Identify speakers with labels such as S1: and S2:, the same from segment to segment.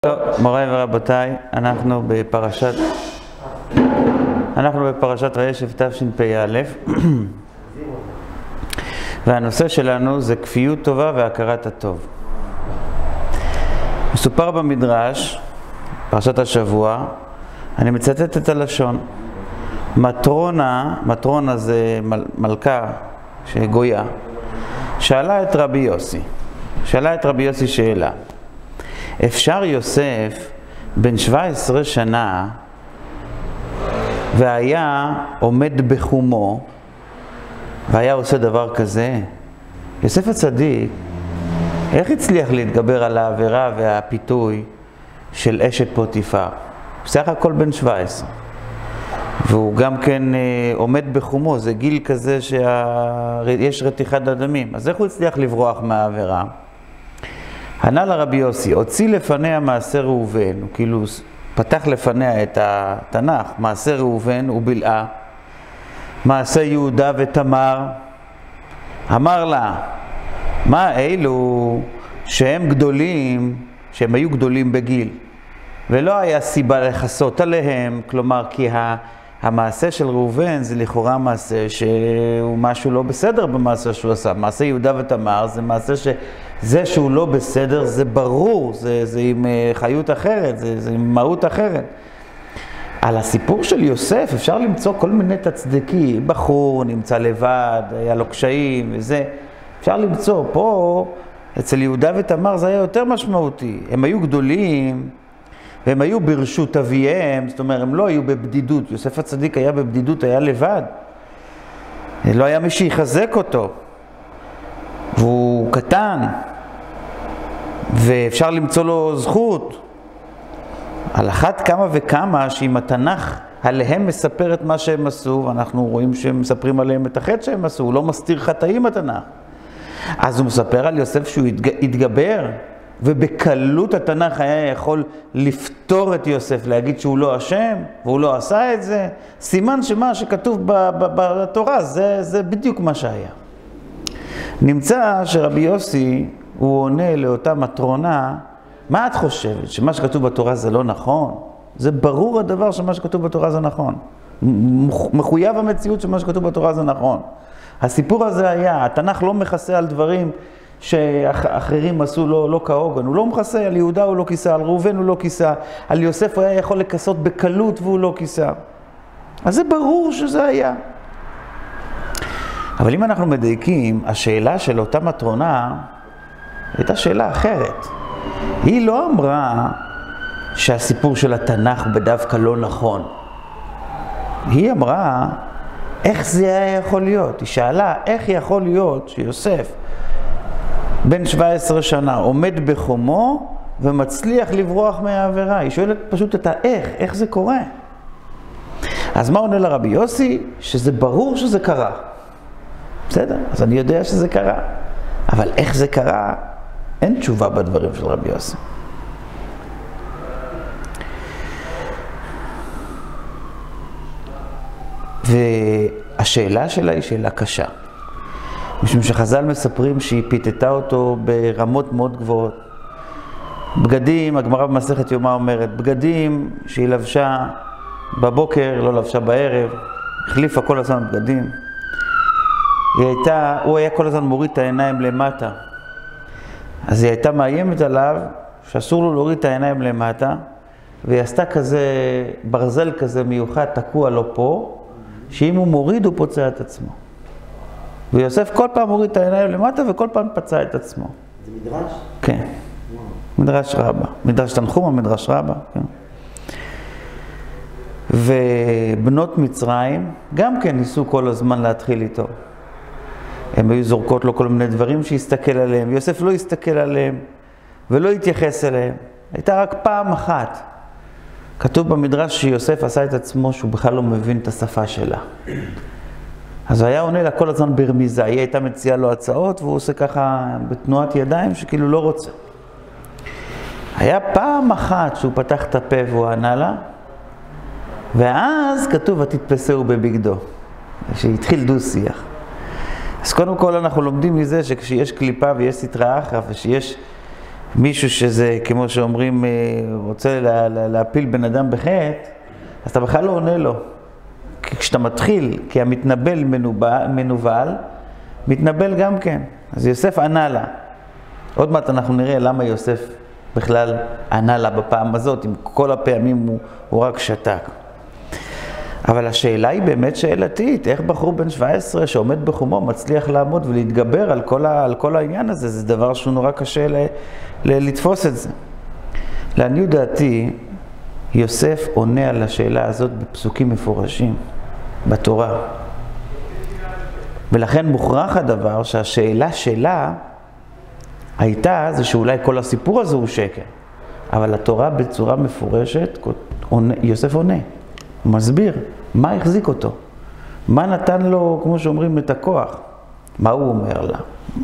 S1: טוב, מוריי ורבותיי, אנחנו בפרשת וישב תשפ"א והנושא שלנו זה כפיות טובה והכרת הטוב. מסופר במדרש, פרשת השבוע, אני מצטט את הלשון. מטרונה זה מלכה שגויה, שאלה את רבי יוסי שאלה. אפשר יוסף בן 17 שנה והיה עומד בחומו והיה עושה דבר כזה? יוסף הצדיק, איך הצליח להתגבר על העבירה והפיתוי של אשת פוטיפר? בסך הכל בן 17. והוא גם כן עומד בחומו, זה גיל כזה שיש רתיחת דמים. אז איך הוא הצליח לברוח מהעבירה? ענה לרבי יוסי, הוציא לפניה מעשה ראובן, הוא כאילו פתח לפניה את התנ"ך, מעשה ראובן ובלעה, מעשה יהודה ותמר. אמר לה, מה אלו שהם היו גדולים בגיל, ולא היה סיבה לחסות עליהם, כלומר כי המעשה של ראובן זה לכאורה מעשה שהוא משהו לא בסדר במעשה שהוא עשה. מעשה יהודה ותמר זה מעשה שזה שהוא לא בסדר זה ברור, זה עם חיות אחרת, זה עם מהות אחרת. על הסיפור של יוסף אפשר למצוא כל מיני תצדיקי, בחור נמצא לבד, היה לו קשיים וזה, אפשר למצוא. פה אצל יהודה ותמר זה היה יותר משמעותי, הם היו גדולים והם היו ברשות אביהם, זאת אומרת, הם לא היו בבדידות. יוסף הצדיק היה בבדידות, היה לבד. לא היה מי שיחזק אותו. והוא קטן, ואפשר למצוא לו זכות. על אחת כמה וכמה שאם התנ"ך עליהם מספר את מה שהם עשו, ואנחנו רואים שהם מספרים עליהם את החטא שהם עשו, הוא לא מסתיר חטאים התנ"ך. אז הוא מספר על יוסף שהוא התגבר, ובקלות התנ"ך היה יכול לפתור את יוסף, להגיד שהוא לא אשם, והוא לא עשה את זה. סימן שמה שכתוב בתורה, זה בדיוק מה שהיה. נמצא שרבי יוסי, הוא עונה לאותה מטרונה, מה את חושבת? שמה שכתוב בתורה זה לא נכון? זה ברור הדבר שמה שכתוב בתורה זה נכון. מחויב המציאות שמה שכתוב בתורה זה נכון. הסיפור הזה היה, התנ"ך לא מכסה על דברים שאחרים עשו לא כהוגן. הוא לא מכסה, על יהודה הוא לא כיסה, על ראובן הוא לא כיסה, על יוסף הוא היה יכול לכסות בקלות והוא לא כיסה. אז זה ברור שזה היה. אבל אם אנחנו מדייקים, השאלה של אותה מטרונה הייתה שאלה אחרת. היא לא אמרה שהסיפור של התנ"ך בדווקא לא נכון. היא אמרה, איך זה היה יכול להיות? היא שאלה, איך יכול להיות שיוסף בן 17 שנה עומד בחומו ומצליח לברוח מהעבירה? היא שואלת פשוט את איך זה קורה? אז מה עונה לרבי יוסי? שזה ברור שזה קרה. בסדר, אז אני יודע שזה קרה. אבל איך זה קרה? אין תשובה בדברים של רבי יוסי. והשאלה שלה היא שאלה קשה. משום שחז"ל מספרים שהיא פיתתה אותו ברמות מאוד גבוהות. בגדים, הגמרא במסכת יומא אומרת, בגדים שהיא לבשה בבוקר, לא לבשה בערב, החליפה כל הזמן בגדים. הוא היה כל הזמן מוריד את העיניים למטה. אז היא הייתה מאיימת עליו שאסור לו להוריד את העיניים למטה, והיא עשתה כזה ברזל כזה מיוחד, תקוע לו פה, שאם הוא מוריד הוא פוצע את עצמו. ויוסף כל פעם הוריד את העיניים למטה וכל פעם פצע את עצמו.
S2: זה מדרש?
S1: כן. מדרש רבה. מדרש תנחום, מדרש רבה. כן. ובנות מצרים גם כן ניסו כל הזמן להתחיל איתו. הם היו זורקות לו כל מיני דברים שיסתכל עליהם. יוסף לא הסתכל עליהם ולא התייחס אליהם. הייתה רק פעם אחת. כתוב במדרש שיוסף עשה את עצמו שהוא בכלל לא מבין את השפה שלה. אז הוא היה עונה לה כל הזמן ברמיזה, היא הייתה מציעה לו הצעות והוא עושה ככה בתנועת ידיים שכאילו לא רוצה. היה פעם אחת שהוא פתח את הפה והוא ענה לה, ואז כתוב ותתפסהו בבגדו, שהתחיל דו שיח. אז קודם כל אנחנו לומדים מזה שכשיש קליפה ויש סטרא אחרא ושיש מישהו שזה, כמו שאומרים, רוצה להפיל בן אדם בחטא, אז אתה בכלל לא עונה לו. כי כשאתה מתחיל, כי המתנבל מנוול, מתנבל גם כן. אז יוסף ענה לה. עוד מעט אנחנו נראה למה יוסף בכלל ענה לה בפעם הזאת, עם כל הפעמים הוא רק שתק. אבל השאלה היא באמת שאלתית, איך בחור בן 17 שעומד בחומו מצליח לעמוד ולהתגבר על כל העניין הזה? זה דבר שהוא נורא קשה לתפוס את זה. לעניות דעתי, יוסף עונה על השאלה הזאת בפסוקים מפורשים, בתורה. ולכן מוכרח הדבר שהשאלה שלה הייתה זה שאולי כל הסיפור הזה הוא שקר. אבל התורה בצורה מפורשת, יוסף עונה. הוא מסביר מה החזיק אותו, מה נתן לו, כמו שאומרים, את הכוח. מה הוא אומר לה?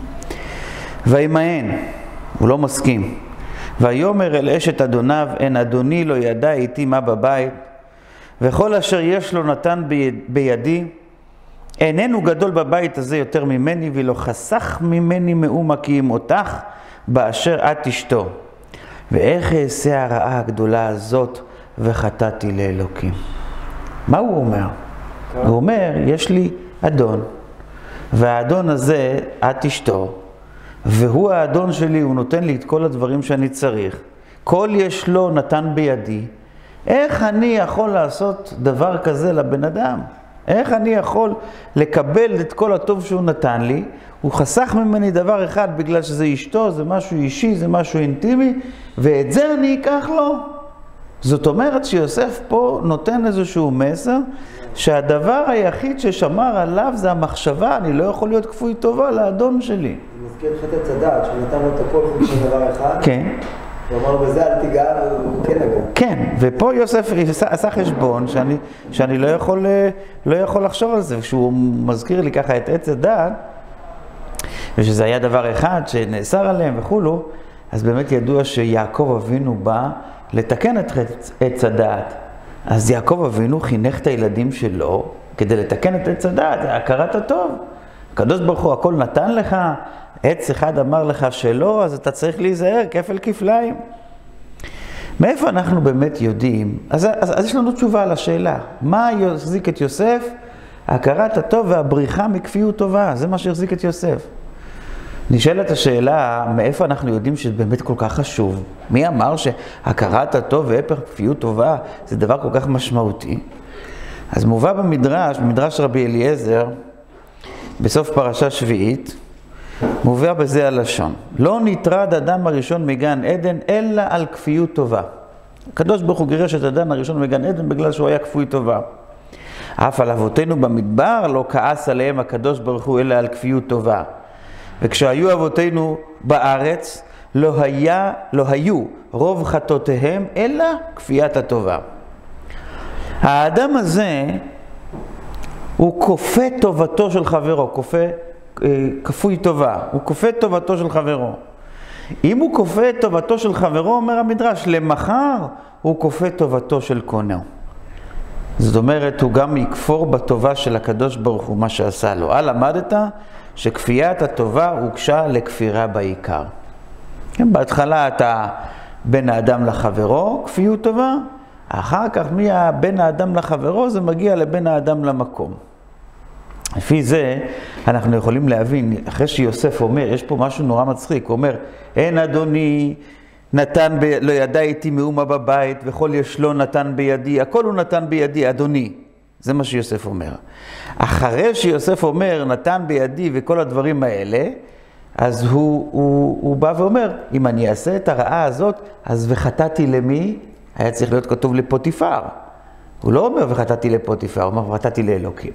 S1: וימאן, הוא לא מסכים. ויאמר אל אשת אדוניו, אין אדוני לא ידע איתי מה בבית, וכל אשר יש לו נתן בידי, איננו גדול בבית הזה יותר ממני, ולא חסך ממני מאומה כי אם אותך באשר את אשתו. ואיך אעשה הרעה הגדולה הזאת וחטאתי לאלוקים. מה הוא אומר? הוא אומר, יש לי אדון, והאדון הזה את אשתו, והוא האדון שלי, הוא נותן לי את כל הדברים שאני צריך. כל יש לו נתן בידי. איך אני יכול לעשות דבר כזה לבן אדם? איך אני יכול לקבל את כל הטוב שהוא נתן לי? הוא חסך ממני דבר אחד בגלל שזה אשתו, זה משהו אישי, זה משהו אינטימי, ואת זה אני אקח לו. זאת אומרת שיוסף פה נותן איזשהו מסר, שהדבר היחיד ששמר עליו זה המחשבה, אני לא יכול להיות כפוי טובה לאדון שלי.
S2: זה מזכיר את חטא צדד, שהוא נתן לו את הכל חוץ מדבר אחד.
S1: כן.
S2: הוא אמר לו בזה אל תיגע, והוא כן נגע.
S1: כן, ופה יוסף עשה חשבון שאני לא יכול לחשוב על זה, כשהוא מזכיר לי ככה את עץ הדעת, ושזה היה דבר אחד שנאסר עליהם וכולו, אז באמת ידוע שיעקב אבינו בא לתקן את עץ הדעת. אז יעקב אבינו חינך את הילדים שלו כדי לתקן את עץ הדעת, זה הכרת הטוב. הקדוש ברוך הוא הכל נתן לך, עץ אחד אמר לך שלא, אז אתה צריך להיזהר, כפל כפליים. מאיפה אנחנו באמת יודעים? אז יש לנו תשובה על השאלה. מה יחזיק את יוסף? הכרת הטוב והבריחה מכפיות טובה, זה מה שיחזיק את יוסף. נשאלת השאלה, מאיפה אנחנו יודעים שזה באמת כל כך חשוב? מי אמר שהכרת הטוב והפך כפיות טובה זה דבר כל כך משמעותי? אז מובא במדרש רבי אליעזר, בסוף פרשה שביעית, מובא בזה הלשון. לא נטרד אדם הראשון מגן עדן, אלא על כפיות טובה. הקדוש ברוך הוא גירש את אדם הראשון מגן עדן בגלל שהוא היה כפוי טובה. אף על אבותינו במדבר לא כעס עליהם הקדוש ברוך הוא אלא על כפיות טובה. וכשהיו אבותינו בארץ, לא היו רוב חטאותיהם, אלא כפיית הטובה. האדם הזה, הוא כופה טובתו של חברו, כפוי טובה, הוא כופה טובתו של חברו. אם הוא כופה טובתו של חברו, אומר המדרש, למחר הוא כופה טובתו של קונו. זאת אומרת, הוא גם יכפור בטובה של הקדוש ברוך הוא, מה שעשה לו. למדת שכפיית הטובה הוגשה לכפירה בעיקר. בהתחלה אתה בין האדם לחברו, כפיות טובה, אחר כך בין האדם לחברו זה מגיע לבין האדם למקום. לפי זה אנחנו יכולים להבין, אחרי שיוסף אומר, יש פה משהו נורא מצחיק, הוא אומר, אין אדוני לא ידע איתי מאומה בבית, וכל יש לו נתן בידי, הכל הוא נתן בידי, אדוני. זה מה שיוסף אומר. אחרי שיוסף אומר, נתן בידי וכל הדברים האלה, אז הוא בא ואומר, אם אני אעשה את הרעה הזאת, אז וחטאתי למי? היה צריך להיות כתוב לפוטיפר. הוא לא אומר וחטאתי לפוטיפר, הוא אומר וחטאתי לאלוקים.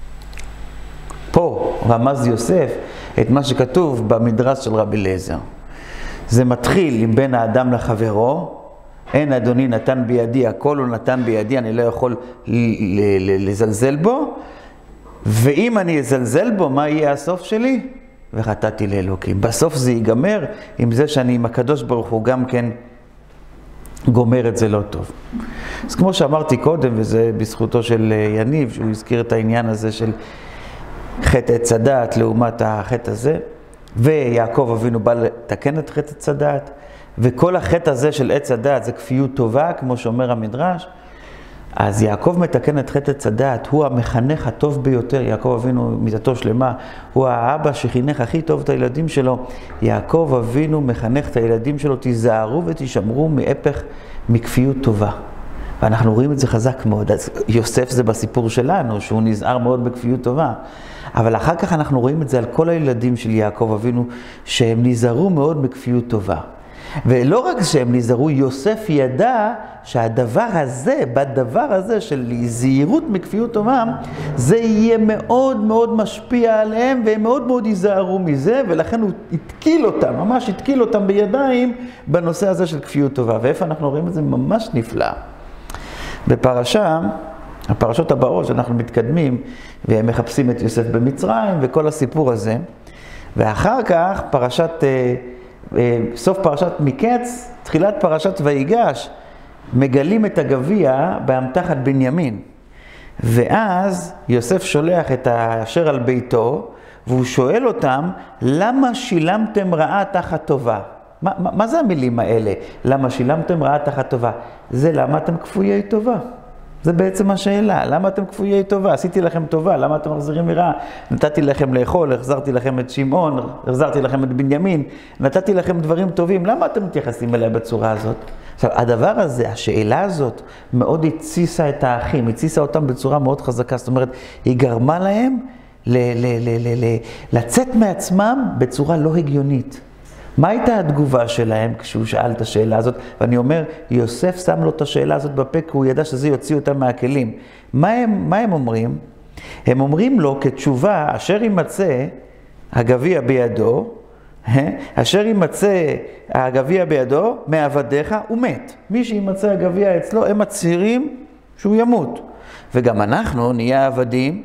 S1: פה רמז יוסף את מה שכתוב במדרש של רבי אליעזר. זה מתחיל עם בין האדם לחברו, אין אדוני נתן בידי, הכל הוא נתן בידי, אני לא יכול לזלזל בו, ואם אני אזלזל בו, מה יהיה הסוף שלי? וחטאתי לאלוקים. בסוף זה ייגמר עם זה שאני עם הקדוש ברוך הוא גם כן גומר את זה לא טוב. אז כמו שאמרתי קודם, וזה בזכותו של יניב, שהוא הזכיר את העניין הזה של חטא עץ הדעת לעומת החטא הזה, ויעקב אבינו בא לתקן את חטא עץ הדעת, וכל החטא הזה של עץ הדעת זה כפיות טובה, כמו שאומר המדרש, אז יעקב מתקן את חטא עץ הדעת, הוא המחנך הטוב ביותר, יעקב אבינו מיתתו שלמה, הוא האבא שחינך הכי טוב את הילדים שלו, יעקב אבינו מחנך את הילדים שלו, תיזהרו ותשמרו מהפך מכפיות טובה. ואנחנו רואים את זה חזק מאוד, אז יוסף זה בסיפור שלנו, שהוא נזהר מאוד בכפיות טובה, אבל אחר כך אנחנו רואים את זה על כל הילדים של יעקב אבינו, שהם נזהרו מאוד בכפיות טובה. ולא רק שהם נזהרו, יוסף ידע שהדבר הזה, בדבר הזה של זהירות מכפיות טובה, זה יהיה מאוד מאוד משפיע עליהם, והם מאוד מאוד ייזהרו מזה, ולכן הוא התקיל אותם, ממש התקיל אותם בידיים בנושא הזה של כפיות טובה. ואיפה אנחנו רואים את זה ממש נפלא. בפרשה, הפרשות הבאות שאנחנו מתקדמים, והם מחפשים את יוסף במצרים וכל הסיפור הזה, ואחר כך סוף פרשת מקץ, תחילת פרשת ויגש, מגלים את הגביע באמתחת בנימין. ואז יוסף שולח את האשר על ביתו, והוא שואל אותם, למה שילמתם רעה תחת טובה? מה זה המילים האלה? למה שילמתם רעה תחת טובה? זה למה אתם כפויי טובה. זה בעצם השאלה, למה אתם כפויי טובה? עשיתי לכם טובה, למה אתם מחזירים מרעה? נתתי לכם לאכול, החזרתי לכם את שמעון, החזרתי לכם את בנימין, נתתי לכם דברים טובים, למה אתם מתייחסים אליי בצורה הזאת? עכשיו, הדבר הזה, השאלה הזאת, מאוד הציסה את האחים, הציסה אותם בצורה מאוד חזקה, זאת אומרת, היא גרמה להם לצאת מעצמם בצורה לא הגיונית. מה הייתה התגובה שלהם כשהוא שאל את השאלה הזאת? ואני אומר, יוסף שם לו את השאלה הזאת בפה, כי הוא ידע שזה יוציא אותם מהכלים. מה הם אומרים? הם אומרים לו כתשובה, אשר יימצא הגביע בידו, אשר יימצא הגביע בידו, מעבדיך הוא מת. מי שימצא הגביע אצלו, הם מצהירים שהוא ימות. וגם אנחנו נהיה עבדים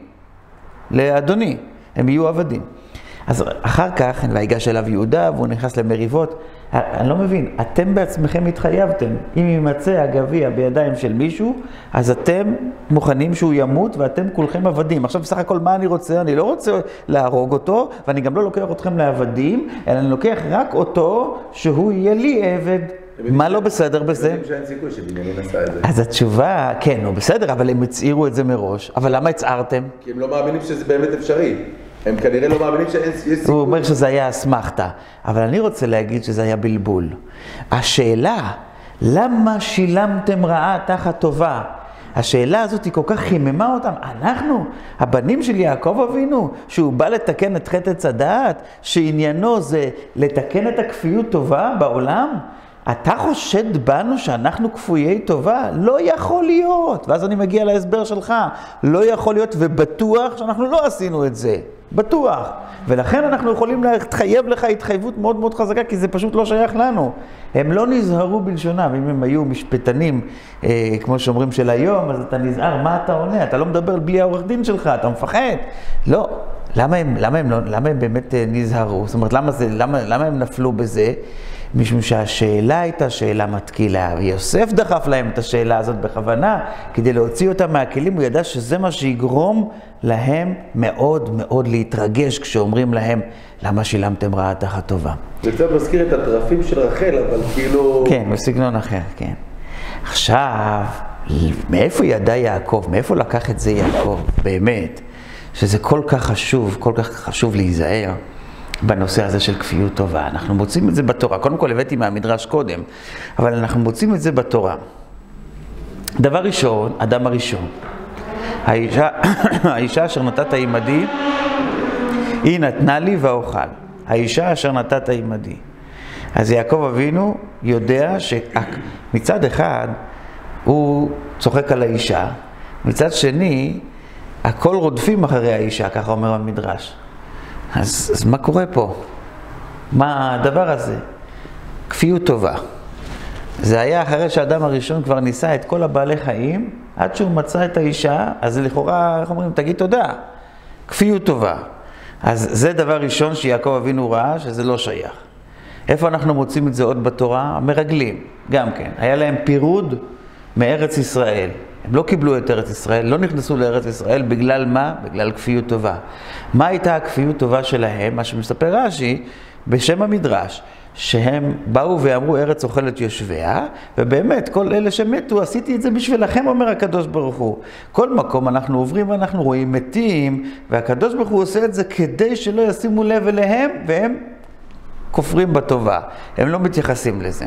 S1: לאדוני, הם יהיו עבדים. אז אחר כך, ויגש אליו יהודה, והוא נכנס למריבות. אני לא מבין, אתם בעצמכם התחייבתם, אם יימצא הגביע בידיים של מישהו, אז אתם מוכנים שהוא ימות, ואתם כולכם עבדים. עכשיו, בסך הכל, מה אני רוצה? אני לא רוצה להרוג אותו, ואני גם לא לוקח אתכם לעבדים, אלא אני לוקח רק אותו, שהוא יהיה לי עבד. מה לא בסדר בזה?
S3: הם יודעים שאין סיכוי שבנימין עשה את זה.
S1: אז התשובה, כן, לא בסדר, אבל הם הצהירו את זה מראש. אבל למה הצהרתם?
S3: כי הם לא מאמינים שזה באמת אפשרי. הם כנראה לא מאמינים שיש סיכוי.
S1: הוא אומר שזה היה אסמכתה, אבל אני רוצה להגיד שזה היה בלבול. השאלה, למה שילמתם רעה תחת טובה? השאלה הזאת היא כל כך חיממה אותם. אנחנו, הבנים של יעקב אבינו, שהוא בא לתקן את חטא עץ הדעת, שעניינו זה לתקן את הכפיות טובה בעולם, אתה חושד בנו שאנחנו כפויי טובה? לא יכול להיות. ואז אני מגיע להסבר שלך. לא יכול להיות, ובטוח שאנחנו לא עשינו את זה. בטוח. ולכן אנחנו יכולים להתחייב לך התחייבות מאוד מאוד חזקה, כי זה פשוט לא שייך לנו. הם לא נזהרו בלשונם. אם הם היו משפטנים, כמו שאומרים של היום, אז אתה נזהר, מה אתה עונה? אתה לא מדבר בלי העורך דין שלך, אתה מפחד. לא. למה הם באמת נזהרו? זאת אומרת, למה הם נפלו בזה? משום שהשאלה הייתה שאלה מתקילה, ויוסף דחף להם את השאלה הזאת בכוונה, כדי להוציא אותם מהכלים. הוא ידע שזה מה שיגרום להם מאוד מאוד להתרגש, כשאומרים להם, למה שילמתם רעה תחת טובה?
S3: זה קצת מזכיר את הטרפים של רחל, אבל כאילו...
S1: כן, בסגנון אחר, כן. עכשיו, מאיפה ידע יעקב? מאיפה לקח את זה יעקב? באמת, שזה כל כך חשוב להיזהר. בנושא הזה של כפיות טובה. אנחנו מוצאים את זה בתורה. קודם כל הבאתי מהמדרש קודם, אבל אנחנו מוצאים את זה בתורה. דבר ראשון, אדם הראשון. האישה אשר נתת עמדי, היא נתנה לי ואוכל. האישה אשר נתת עמדי. אז יעקב אבינו יודע שמצד אחד הוא צוחק על האישה, מצד שני, הכל רודפים אחרי האישה, ככה אומר המדרש. אז מה קורה פה? מה הדבר הזה? כפיות טובה. זה היה אחרי שהאדם הראשון כבר ניסה את כל הבעלי חיים, עד שהוא מצא את האישה, אז לכאורה, איך אומרים, תגיד תודה. כפיות טובה. אז זה דבר ראשון שיעקב אבינו ראה שזה לא שייך. איפה אנחנו מוצאים את זה עוד בתורה? המרגלים, גם כן. היה להם פירוד מארץ ישראל. הם לא קיבלו את ארץ ישראל, לא נכנסו לארץ ישראל, בגלל מה? בגלל כפיות טובה. מה הייתה הכפיות טובה שלהם? מה שמספר רש"י, בשם המדרש, שהם באו ואמרו ארץ אוכלת יושביה, ובאמת כל אלה שמתו, עשיתי את זה בשבילכם, אומר הקדוש ברוך הוא. כל מקום אנחנו עוברים ואנחנו רואים מתים, והקדוש ברוך הוא עושה את זה כדי שלא ישימו לב אליהם, והם כופרים בטובה, הם לא מתייחסים לזה.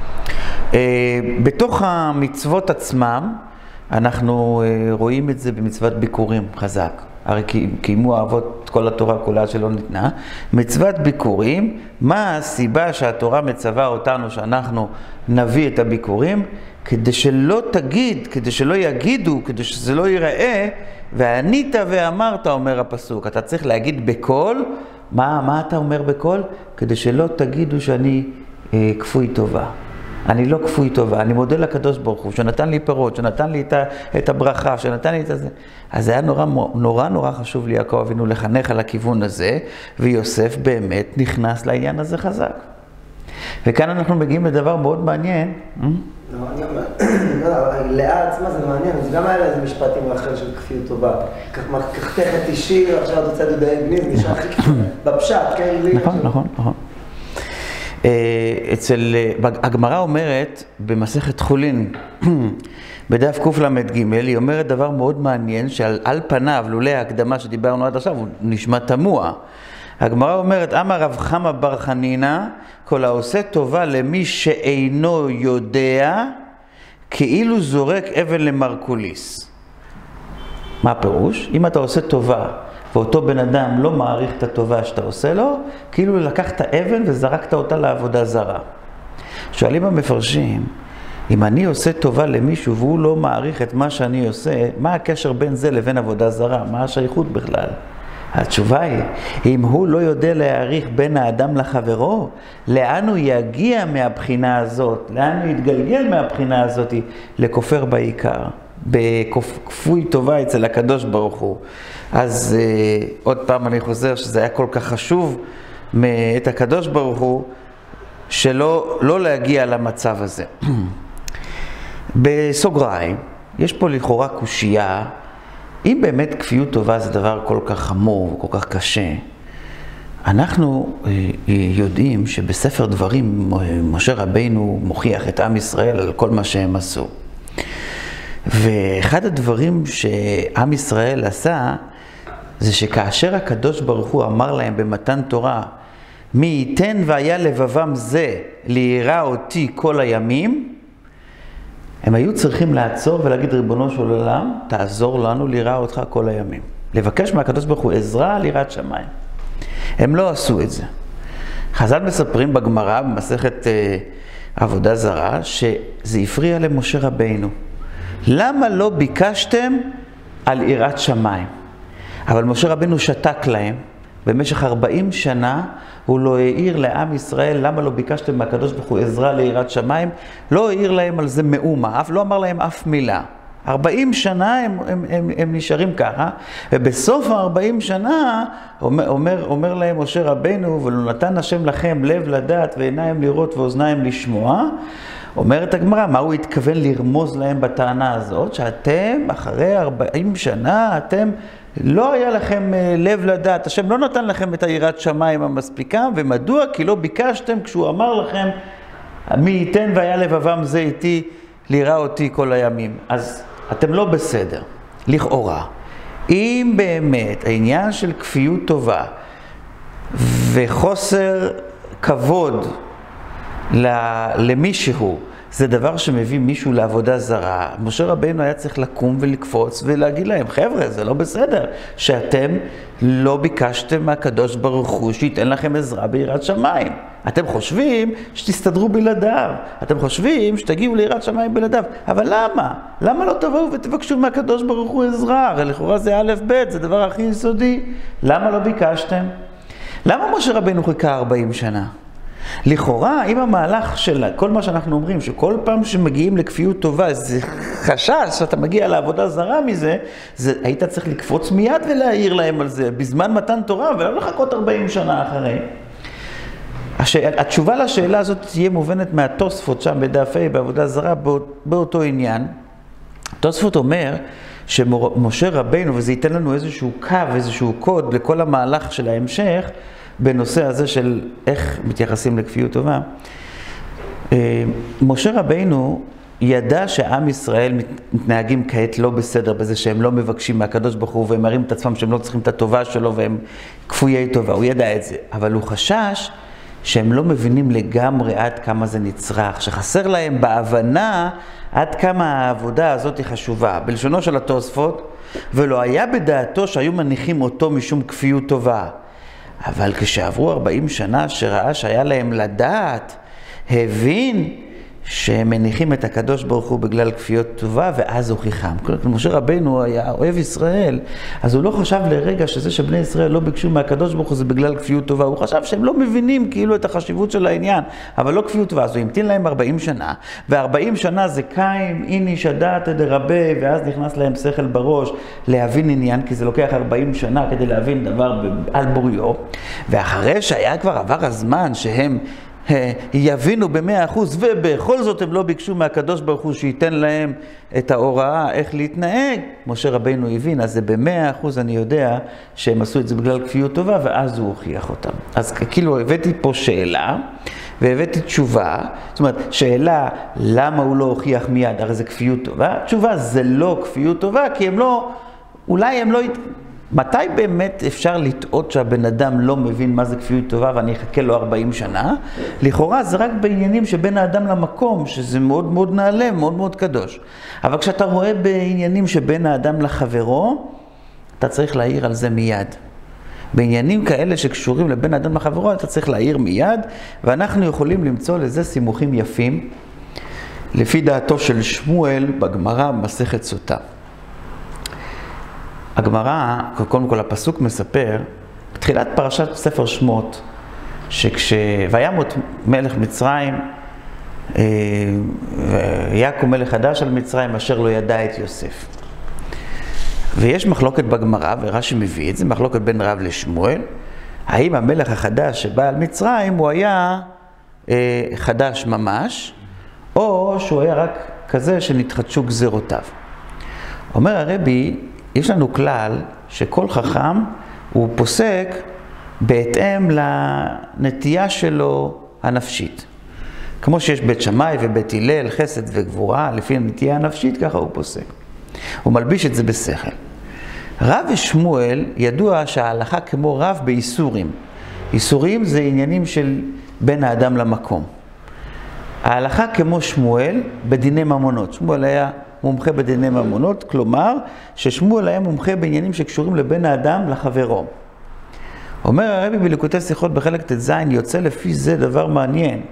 S1: בתוך המצוות עצמם, אנחנו רואים את זה במצוות ביקורים חזק. הרי קיימו האבות כל התורה כולה שלא ניתנה. מצוות ביקורים, מה הסיבה שהתורה מצווה אותנו שאנחנו נביא את הביקורים? כדי שלא תגיד, כדי שלא יגידו, כדי שזה לא ייראה, וענית ואמרת, אומר הפסוק. אתה צריך להגיד בקול, מה אתה אומר בקול? כדי שלא תגידו שאני כפוי טובה. אני לא כפוי טובה, אני מודה לקדוש ברוך הוא, שנתן לי פירות, שנתן לי את הברכה, שנתן לי את זה. אז זה היה נורא חשוב ליעקב אבינו לחנך על הכיוון הזה, ויוסף באמת נכנס לעניין הזה חזק. וכאן אנחנו מגיעים לדבר מאוד מעניין.
S2: לאה עצמה זה מעניין, אז גם היה לה איזה משפט עם האחר של כפיות טובה. קחתך את אישי, ועכשיו את רוצה לדעת בני, נשאר הכי כפיות. בפשט, כן?
S1: נכון. הגמרא אומרת במסכת חולין, בדף קל"ג, היא אומרת דבר מאוד מעניין, שעל פניו, לולא ההקדמה שדיברנו עד עכשיו, הוא נשמע תמוה. הגמרא אומרת, אמר רב חמא בר חנינא, כל העושה טובה למי שאינו יודע, כאילו זורק אבן למרקוליס. מה הפירוש? אם אתה עושה טובה, ואותו בן אדם לא מעריך את הטובה שאתה עושה לו, כאילו לקחת אבן וזרקת אותה לעבודה זרה. שואלים המפרשים, אם אני עושה טובה למישהו והוא לא מעריך את מה שאני עושה, מה הקשר בין זה לבין עבודה זרה? מה השייכות בכלל? התשובה היא, אם הוא לא יודע להעריך בין האדם לחברו, לאן הוא יגיע מהבחינה הזאת? לאן הוא יתגלגל מהבחינה הזאת? לכופר בעיקר, בכפוי טובה אצל הקדוש ברוך הוא. אז עוד פעם אני חוזר שזה היה כל כך חשוב את הקדוש ברוך הוא, שלא להגיע למצב הזה. בסוגריים, יש פה לכאורה קושייה, אם באמת כפיות טובה זה דבר כל כך חמור וכל כך קשה, אנחנו יודעים שבספר דברים משה רבינו מוכיח את עם ישראל על כל מה שהם עשו. ואחד הדברים שעם ישראל עשה, זה שכאשר הקדוש ברוך הוא אמר להם במתן תורה, מי ייתן והיה לבבם זה ליראה אותי כל הימים, הם היו צריכים לעצור ולהגיד, ריבונו של עולם, תעזור לנו ליראה אותך כל הימים. לבקש מהקדוש ברוך הוא עזרה על יראת שמיים. הם לא עשו את זה. חז"ל מספרים בגמרא, במסכת עבודה זרה, שזה הפריע למשה רבינו. למה לא ביקשתם על יראת שמיים? אבל משה רבינו שתק להם. במשך 40 שנה הוא לא העיר לעם ישראל, למה לא ביקשתם מהקדוש ברוך הוא עזרה ליראת שמיים? לא העיר להם על זה מאומה, לא אמר להם אף מילה. 40 שנה הם נשארים ככה, ובסוף ה-40 שנה אומר להם משה רבינו, ולא נתן השם לכם לב לדעת ועיניים לראות ואוזניים לשמוע. אומרת הגמרא, מה הוא התכוון לרמוז להם בטענה הזאת? שאתם אחרי 40 שנה, לא היה לכם לב לדעת, השם לא נתן לכם את היראת שמיים המספיקה, ומדוע? כי לא ביקשתם כשהוא אמר לכם, מי ייתן והיה לבבם זה איתי, ליראה אותי כל הימים. אז אתם לא בסדר, לכאורה. אם באמת העניין של כפיות טובה וחוסר כבוד למישהו, זה דבר שמביא מישהו לעבודה זרה, משה רבינו היה צריך לקום ולקפוץ ולהגיד להם, חבר'ה, זה לא בסדר שאתם לא ביקשתם מהקדוש ברוך הוא שייתן לכם עזרה ביראת שמיים. אתם חושבים שתסתדרו בלעדיו, אתם חושבים שתגיעו ליראת שמיים בלעדיו, אבל למה? למה לא תבואו ותבקשו מהקדוש ברוך הוא עזרה? הרי לכאורה זה א' ב', זה דבר הכי יסודי. למה לא ביקשתם? למה משה רבינו חיכה 40 שנה? לכאורה, אם המהלך של כל מה שאנחנו אומרים, שכל פעם שמגיעים לכפיות טובה, זה חשש שאתה מגיע לעבודה זרה מזה, היית צריך לקפוץ מיד ולהעיר להם על זה, בזמן מתן תורה, ולא לחכות 40 שנה אחרי. התשובה לשאלה הזאת תהיה מובנת מהתוספות שם בדף ה' בעבודה זרה, באותו עניין. תוספות אומר שמשה רבינו, וזה ייתן לנו איזשהו קו, איזשהו קוד לכל המהלך של ההמשך, בנושא הזה של איך מתייחסים לכפיות טובה. משה רבינו ידע שעם ישראל מתנהגים כעת לא בסדר בזה שהם לא מבקשים מהקדוש ברוך הוא והם מראים את עצמם שהם לא צריכים את הטובה שלו והם כפויי טובה, הוא ידע את זה. אבל הוא חשש שהם לא מבינים לגמרי עד כמה זה נצרך, שחסר להם בהבנה עד כמה העבודה הזאת היא חשובה. בלשונו של התוספות, ולא היה בדעתו שהיו מניחים אותו משום כפיות טובה. אבל כשעברו 40 שנה שראה שהיה להם לדעת, הבין שהם מניחים את הקדוש ברוך הוא בגלל כפיות טובה, ואז הוכיחם. משה רבינו היה אוהב ישראל, אז הוא לא חשב לרגע שזה שבני ישראל לא ביקשו מהקדוש ברוך הוא זה בגלל כפיות טובה, הוא חשב שהם לא מבינים כאילו את החשיבות של העניין, אבל לא כפיות טובה. אז הוא המתין להם 40 שנה, ו40 שנה זה קיים, איני שדעת דרבה, ואז נכנס להם שכל בראש להבין עניין, כי זה לוקח 40 שנה כדי להבין דבר על בוריו, ואחרי שהיה כבר עבר הזמן שהם יבינו ב100%, ובכל זאת הם לא ביקשו מהקדוש ברוך הוא שייתן להם את ההוראה איך להתנהג, משה רבינו הבין, אז זה ב100% אני יודע שהם עשו את זה בגלל כפיות טובה, ואז הוא הוכיח אותם. אז כאילו הבאתי פה שאלה, והבאתי תשובה, זאת אומרת, שאלה למה הוא לא הוכיח מיד, הרי זה כפיות טובה, תשובה זה לא כפיות טובה, כי הם לא, אולי הם לא, מתי באמת אפשר לטעות שהבן אדם לא מבין מה זה כפיות טובה ואני אחכה לו 40 שנה? לכאורה זה רק בעניינים שבין האדם למקום, שזה מאוד מאוד נעלה, מאוד מאוד קדוש. אבל כשאתה רואה בעניינים שבין האדם לחברו, אתה צריך להעיר על זה מיד. בעניינים כאלה שקשורים לבין האדם לחברו, אתה צריך להעיר מיד, ואנחנו יכולים למצוא לזה סימוכים יפים, לפי דעתו של שמואל בגמרא מסכת סוטה. הגמרא, קודם כל הפסוק מספר, בתחילת פרשת ספר שמות, שכשוימות מלך מצרים, ויקום מלך חדש על מצרים אשר לא ידע את יוסף. ויש מחלוקת בגמרא, ורש"י מביא את זה, מחלוקת בין רב לשמואל, האם המלך החדש שבא על מצרים הוא היה חדש ממש, או שהוא היה רק כזה שנתחדשו גזירותיו. אומר הרבי, יש לנו כלל שכל חכם הוא פוסק בהתאם לנטייה שלו הנפשית. כמו שיש בית שמאי ובית הלל, חסד וגבורה, לפי הנטייה הנפשית, ככה הוא פוסק. הוא מלביש את זה בשכל. רב ושמואל ידוע שההלכה כמו רב באיסורים. איסורים זה עניינים של בין האדם למקום. ההלכה כמו שמואל בדיני ממונות. שמואל היה מומחה בדיני ממונות, כלומר ששמואל היה מומחה בעניינים שקשורים לבין האדם לחברו. אומר הרבי בליקוטי שיחות בחלק ט"ז, יוצא לפי זה דבר מעניין,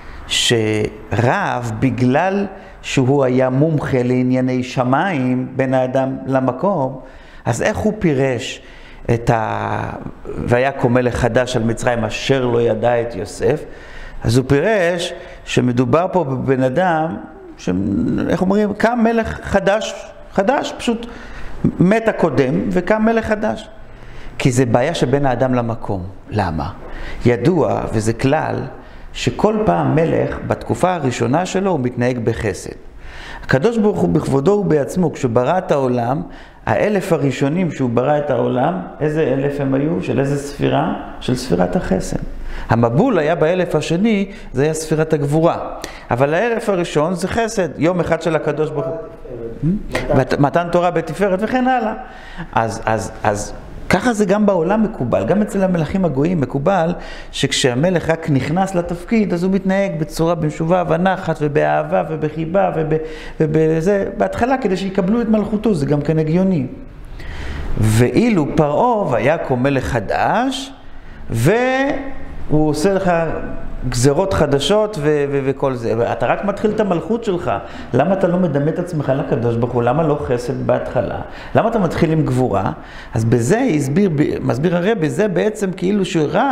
S1: שרב בגלל שהוא היה מומחה לענייני שמיים בין האדם למקום, אז איך הוא פירש את ויקום מלך חדש על מצרים אשר לא ידע את יוסף? אז הוא פירש שמדובר פה בבן אדם, איך אומרים, קם מלך חדש, פשוט מת הקודם וקם מלך חדש. כי זה בעיה שבין האדם למקום. למה? ידוע, וזה כלל, שכל פעם מלך בתקופה הראשונה שלו הוא מתנהג בחסד. הקדוש ברוך הוא בכבודו ובעצמו, כשהוא ברא את העולם, 1000 הראשונים שהוא ברא את העולם, איזה 1000 הם היו? של איזה ספירה? של ספירת החסד. המבול היה ב1000 השני, זה היה ספירת הגבורה. אבל 1000 הראשון זה חסד, יום אחד של הקדוש ברוך הוא. מתן תורה בתפארת וכן הלאה. אז ככה זה גם בעולם מקובל, גם אצל המלכים הגויים מקובל, שכשהמלך רק נכנס לתפקיד, אז הוא מתנהג בצורה במשובה ונחת ובאהבה ובחיבה ובזה, בהתחלה כדי שיקבלו את מלכותו, זה גם כן הגיוני. ואילו פרעה ויקום מלך חדש, והוא עושה לך גזרות חדשות וכל זה, ואתה רק מתחיל את המלכות שלך, למה אתה לא מדמה את עצמך לקדוש ברוך הוא, למה לא חסד בהתחלה, למה אתה מתחיל עם גבורה? אז בזה מסביר הרבי, זה בעצם כאילו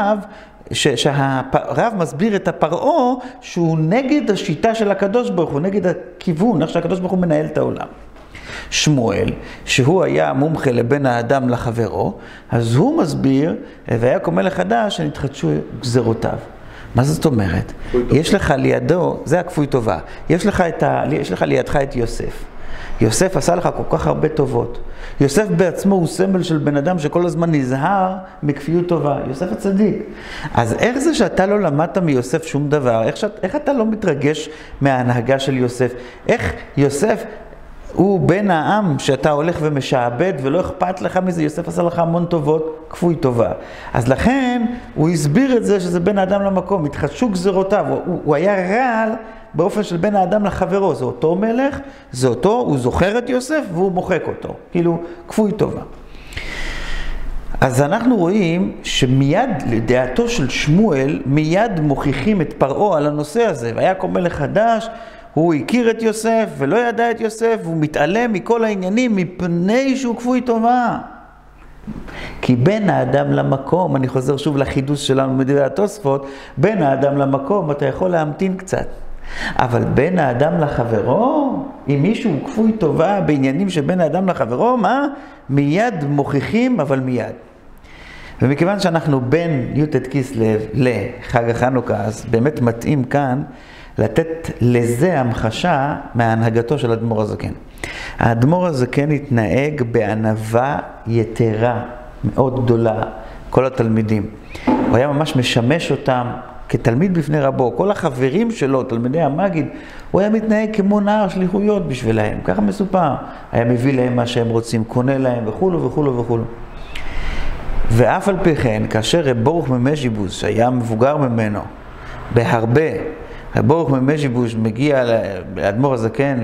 S1: שהרב מסביר את הפרעה שהוא נגד השיטה של הקדוש ברוך הוא, נגד הכיוון, איך שהקדוש ברוך הוא מנהל את העולם. שמואל, שהוא היה מומחה לבין האדם לחברו, אז הוא מסביר, ויקום מלך חדש שנתחדשו גזרותיו. מה זאת אומרת? יש לך לידו, זה הכפוי טובה, יש לך לידך את יוסף. יוסף עשה לך כל כך הרבה טובות. יוסף בעצמו הוא סמל של בן אדם שכל הזמן נזהר מכפיות טובה. יוסף הצדיק. אז איך זה שאתה לא למדת מיוסף שום דבר? איך אתה לא מתרגש מההנהגה של יוסף? איך יוסף הוא בן העם שאתה הולך ומשעבד ולא אכפת לך מזה? יוסף עשה לך המון טובות, כפוי טובה. אז לכן הוא הסביר את זה שזה בין האדם למקום, התחדשו גזרותיו. הוא היה רעל באופן של בין האדם לחברו. זה אותו מלך, זה אותו, הוא זוכר את יוסף והוא מוחק אותו. כאילו, כפוי טובה. אז אנחנו רואים שמיד לדעתו של שמואל, מיד מוכיחים את פרעה על הנושא הזה. והיה כה מלך חדש, הוא הכיר את יוסף ולא ידע את יוסף, והוא מתעלם מכל העניינים מפני שהוא כפוי טובה. כי בין האדם למקום, אני חוזר שוב לחידוש שלנו מדברי התוספות, בין האדם למקום אתה יכול להמתין קצת. אבל בין האדם לחברו, אם מישהו כפוי טובה בעניינים שבין האדם לחברו, מה? מיד מוכיחים, אבל מיד. ומכיוון שאנחנו בין י"ט כסלו לחג החנוכה, אז באמת מתאים כאן לתת לזה המחשה מהנהגתו של האדמו"ר הזקן. האדמו"ר הזקן התנהג בענווה יתרה מאוד גדולה, כל התלמידים. הוא היה ממש משמש אותם כתלמיד בפני רבו. כל החברים שלו, תלמידי המגיד, הוא היה מתנהג כמו נער שליחויות בשבילהם. ככה מסופר. היה מביא להם מה שהם רוצים, קונה להם וכולו וכולו וכולו. ואף על פי כן, כאשר רב ברוך ממז'יבוז, שהיה מבוגר ממנו בהרבה, רב ברוך ממז'יבוז מגיע לאדמו"ר הזקן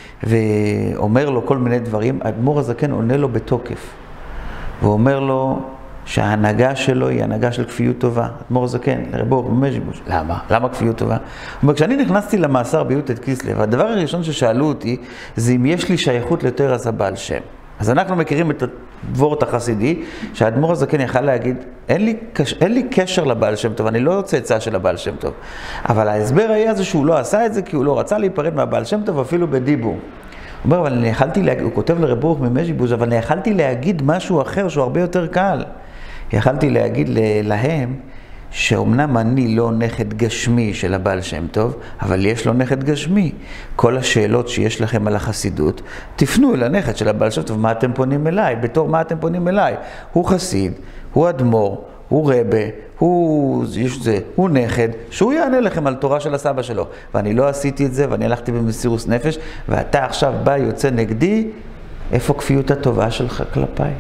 S1: ואומר לו כל מיני דברים, האדמו"ר הזקן עונה לו בתוקף. ואומר לו שההנהגה שלו היא הנהגה של כפיות טובה. אדמו"ר הזקן, לרב ברוך ממז'יבוז. למה? למה כפיות טובה? הוא אומר, כשאני נכנסתי למאסר בי"ט כסלו, הדבר הראשון ששאלו אותי, זה אם יש לי שייכות לתרס הבעל שם. אז אנחנו מכירים את הדבורת החסידי, שהאדמו"ר הזקן יכל להגיד, אין לי קשר לבעל שם טוב, אני לא צאצא של הבעל שם טוב. אבל ההסבר היה זה שהוא לא עשה את זה, כי הוא לא רצה להיפרד מהבעל שם טוב אפילו בדיבור. הוא אומר, אבל אני יכלתי להגיד, הוא כותב לרב ברוך ממז'יבוז, אבל אני יכלתי להגיד משהו אחר שהוא הרבה יותר קל. יכלתי להגיד להם, שאומנם אני לא נכד גשמי של הבעל שם טוב, אבל יש לו נכד גשמי. כל השאלות שיש לכם על החסידות, תפנו אל הנכד של הבעל שם טוב, מה אתם פונים אליי? בתור מה אתם פונים אליי? הוא חסיד, הוא אדמו"ר, הוא רבה, הוא נכד, שהוא יענה לכם על תורה של הסבא שלו. ואני לא עשיתי את זה, ואני הלכתי במסירות נפש, ואתה עכשיו בא יוצא נגדי, איפה כפיות הטובה שלך כלפיי?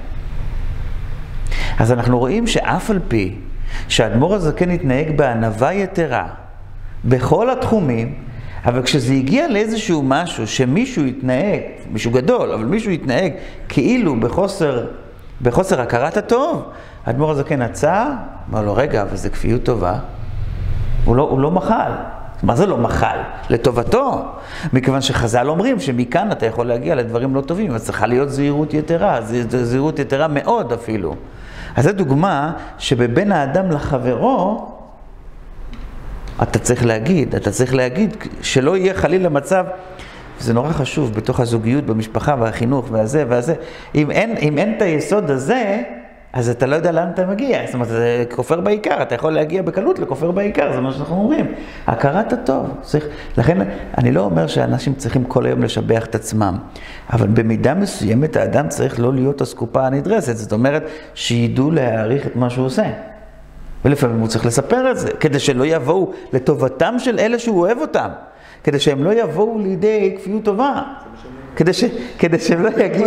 S1: אז אנחנו רואים שאף על פי שהאדמו"ר הזקן התנהג בענווה יתרה בכל התחומים, אבל כשזה הגיע לאיזשהו משהו שמישהו התנהג, מישהו גדול, אבל מישהו התנהג כאילו בחוסר הכרת הטוב, האדמו"ר הזקן עצר, אמר לו, רגע, אבל זה כפיות טובה. הוא לא מחל. מה זה לא מחל? לטובתו. מכיוון שחז"ל אומרים שמכאן אתה יכול להגיע לדברים לא טובים, אז צריכה להיות זהירות יתרה, זהירות יתרה מאוד אפילו. אז זו דוגמה שבבין האדם לחברו, אתה צריך להגיד שלא יהיה חלילה מצב, וזה נורא חשוב בתוך הזוגיות, במשפחה והחינוך והזה. אם אין את היסוד הזה, אז אתה לא יודע לאן אתה מגיע. זאת אומרת, זה כופר בעיקר, אתה יכול להגיע בקלות לכופר בעיקר, זה מה שאנחנו אומרים. הכרת הטוב. לכן אני לא אומר שאנשים צריכים כל היום לשבח את עצמם, אבל במידה מסוימת האדם צריך לא להיות הסקופה הנדרסת. זאת אומרת, שידעו להעריך את מה שהוא עושה. ולפעמים הוא צריך לספר את זה, כדי שלא יבואו לטובתם של אלה שהוא אוהב אותם. כדי שהם לא יבואו לידי כפיות טובה. כדי שהם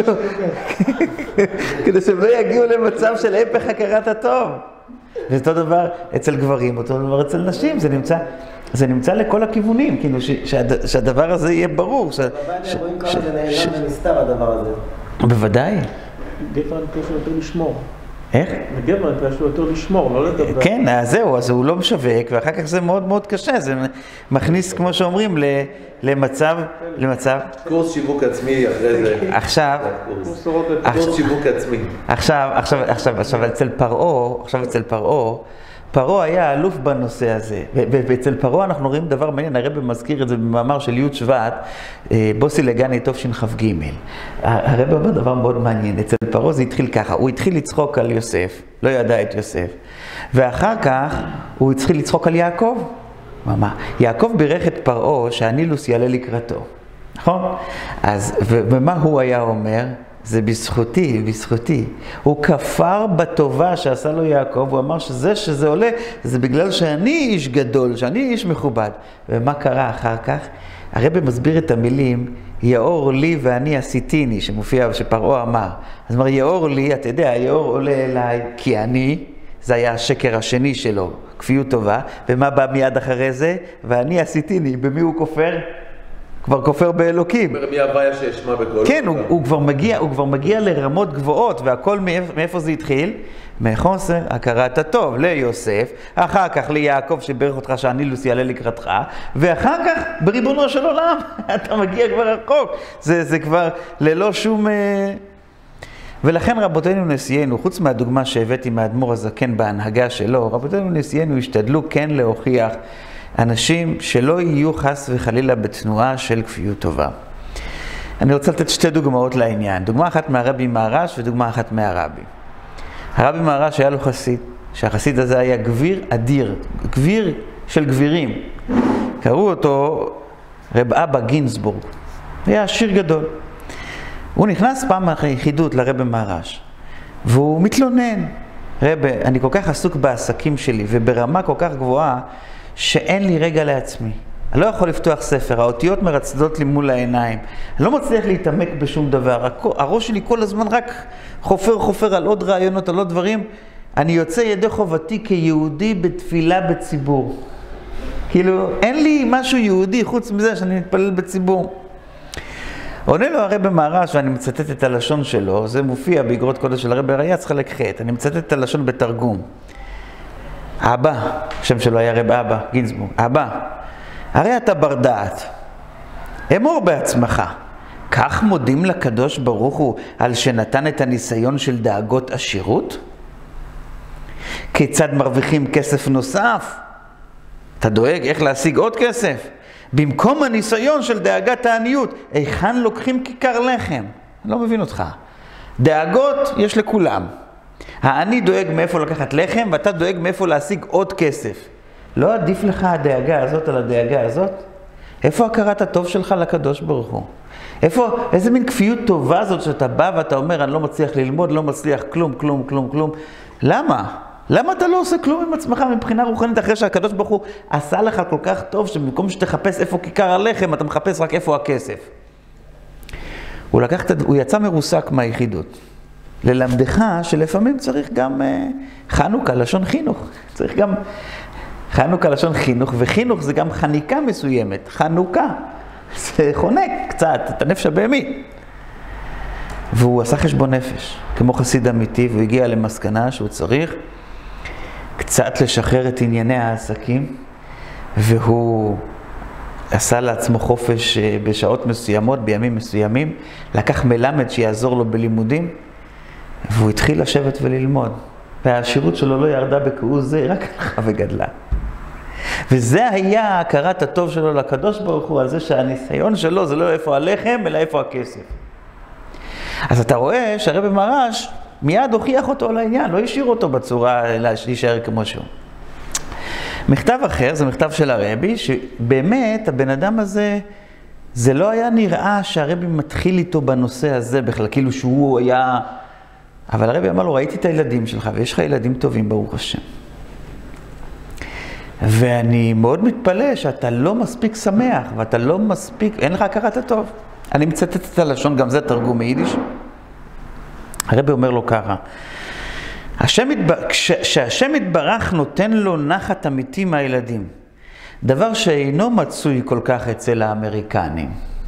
S1: לא יגיעו למצב של הפך הכרת הטוב. וזה אותו דבר אצל גברים, אותו דבר אצל נשים, זה נמצא לכל הכיוונים, כאילו שהדבר הזה יהיה ברור.
S2: בבית רואים כמה זה נעלם ונסתר הדבר הזה.
S1: בוודאי.
S4: גבר נתפס לו יותר לשמור.
S1: איך?
S4: גבר נתפס לו יותר לשמור, לא לדבר.
S1: כן, אז זהו, אז הוא לא משווק, ואחר כך זה מאוד מאוד קשה, זה מכניס, כמו שאומרים, למצב...
S3: קורס שיווק עצמי אחרי זה.
S1: עכשיו...
S3: קורס שיווק עצמי.
S1: עכשיו אצל פרעה היה אלוף בנושא הזה, ואצל פרעה אנחנו רואים דבר מעניין, הרב מזכיר את זה במאמר של י' שבט, בוסי לגני טוב שכ"ג. הרב אומר דבר מאוד מעניין, אצל פרעה זה התחיל ככה, הוא התחיל לצחוק על יוסף, לא ידע את יוסף, ואחר כך הוא התחיל לצחוק על יעקב. יעקב בירך את פרעה שהנילוס יעלה לקראתו. נכון? אז, ומה הוא היה אומר? זה בזכותי, בזכותי. הוא כפר בטובה שעשה לו יעקב, הוא אמר שזה עולה, זה בגלל שאני איש גדול, שאני איש מכובד. ומה קרה אחר כך? הרב מסביר את המילים, יאור לי ואני עשיתיני, שמופיע, שפרעה אמר. אז אומר, יאור לי, אתה יודע, יאור עולה אליי כי אני, זה היה השקר השני שלו, כפיות טובה, ומה בא מיד אחרי זה? ואני עשיתיני, במי הוא כופר? כבר כופר באלוקים.
S3: מי הוויה שישמע בקול?
S1: כן, הוא כבר מגיע לרמות גבוהות, והכל מאיפה זה התחיל? מחוסר הכרת הטוב ליוסף, אחר כך ליעקב שברך אותך שהנילוס יעלה לקראתך, ואחר כך בריבונו של עולם, אתה מגיע כבר רחוק. זה כבר ללא שום... ולכן רבותינו נשיאנו, חוץ מהדוגמה שהבאתי מהאדמו"ר הזקן בהנהגה שלו, רבותינו נשיאנו השתדלו כן להוכיח אנשים שלא יהיו חס וחלילה בתנועה של כפיות טובה. אני רוצה לתת שתי דוגמאות לעניין. דוגמה אחת מהרבי מהר"ש ודוגמה אחת מהרבי. הרבי מהר"ש היה לו חסיד, שהחסיד הזה היה גביר אדיר, גביר של גבירים. קראו אותו רב אבא גינסבורג, היה עשיר גדול. הוא נכנס פעם היחידות לרבי מהר"ש, והוא מתלונן. רבי, אני כל כך עסוק בעסקים שלי וברמה כל כך גבוהה, שאין לי רגע לעצמי. אני לא יכול לפתוח ספר, האותיות מרצדות לי מול העיניים. אני לא מצליח להתעמק בשום דבר. הראש שלי כל הזמן רק חופר על עוד רעיונות, על עוד דברים. אני יוצא ידי חובתי כיהודי בתפילה בציבור. כאילו, אין לי משהו יהודי חוץ מזה שאני מתפלל בציבור. עונה לו הרב מהר"ש, ואני מצטט את הלשון שלו, זה מופיע באגרות קודש של הרב ריי"צ חלק ח', אני מצטט את הלשון בתרגום. אבא, השם שלו היה רב אבא גינסבורג, אבא, הרי אתה בר דעת, אמור בעצמך, כך מודים לקדוש ברוך הוא על שנתן את הניסיון של דאגות עשירות? כיצד מרוויחים כסף נוסף? אתה דואג איך להשיג עוד כסף? במקום הניסיון של דאגת העניות, היכן לוקחים כיכר לחם? אני לא מבין אותך. דאגות יש לכולם. העני דואג מאיפה לקחת לחם, ואתה דואג מאיפה להשיג עוד כסף. לא עדיף לך הדאגה הזאת על הדאגה הזאת? איפה הכרת הטוב שלך לקדוש ברוך הוא? איזה מין כפיות טובה זאת שאתה בא ואתה אומר, אני לא מצליח ללמוד, לא מצליח כלום, כלום, כלום, כלום. למה? למה אתה לא עושה כלום עם עצמך מבחינה רוחנית אחרי שהקדוש ברוך הוא עשה לך כל כך טוב שבמקום שתחפש איפה כיכר הלחם, אתה מחפש רק איפה הכסף? הוא יצא מרוסק מהיחידות. ללמדך שלפעמים צריך גם חנוכה, לשון חינוך. צריך גם חנוכה, לשון חינוך, וחינוך זה גם חניקה מסוימת. חנוכה, זה חונק קצת, את הנפש הבהמית. והוא עשה חשבון נפש, כמו חסיד אמיתי, והוא הגיע למסקנה שהוא צריך קצת לשחרר את ענייני העסקים, והוא עשה לעצמו חופש בשעות מסוימות, בימים מסוימים, לקח מלמד שיעזור לו בלימודים, והוא התחיל לשבת וללמוד. והעשירות שלו לא ירדה בכעוז זה, רק הלכה וגדלה. וזה היה הכרת הטוב שלו לקדוש ברוך הוא, על זה שהניסיון שלו זה לא איפה הלחם, אלא איפה הכסף. אז אתה רואה שהרב מהר"ש מיד הוכיח אותו על העניין, לא השאיר אותו בצורה להישאר כמו שהוא. מכתב אחר, זה מכתב של הרבי, שבאמת הבן אדם הזה, זה לא היה נראה שהרבי מתחיל איתו בנושא הזה בכלל, כאילו שהוא היה... אבל הרבי אמר לו, ראיתי את הילדים שלך, ויש לך ילדים טובים ברוך השם. ואני מאוד מתפלא שאתה לא מספיק שמח, ואתה לא מספיק, אין לך הכרת הטוב. אני מצטט את הלשון, גם זה תרגום מיידיש. הרבי אומר לו ככה, שהשם יתברך נותן לו נחת אמיתי מהילדים, דבר שאינו מצוי כל כך אצל האמריקנים.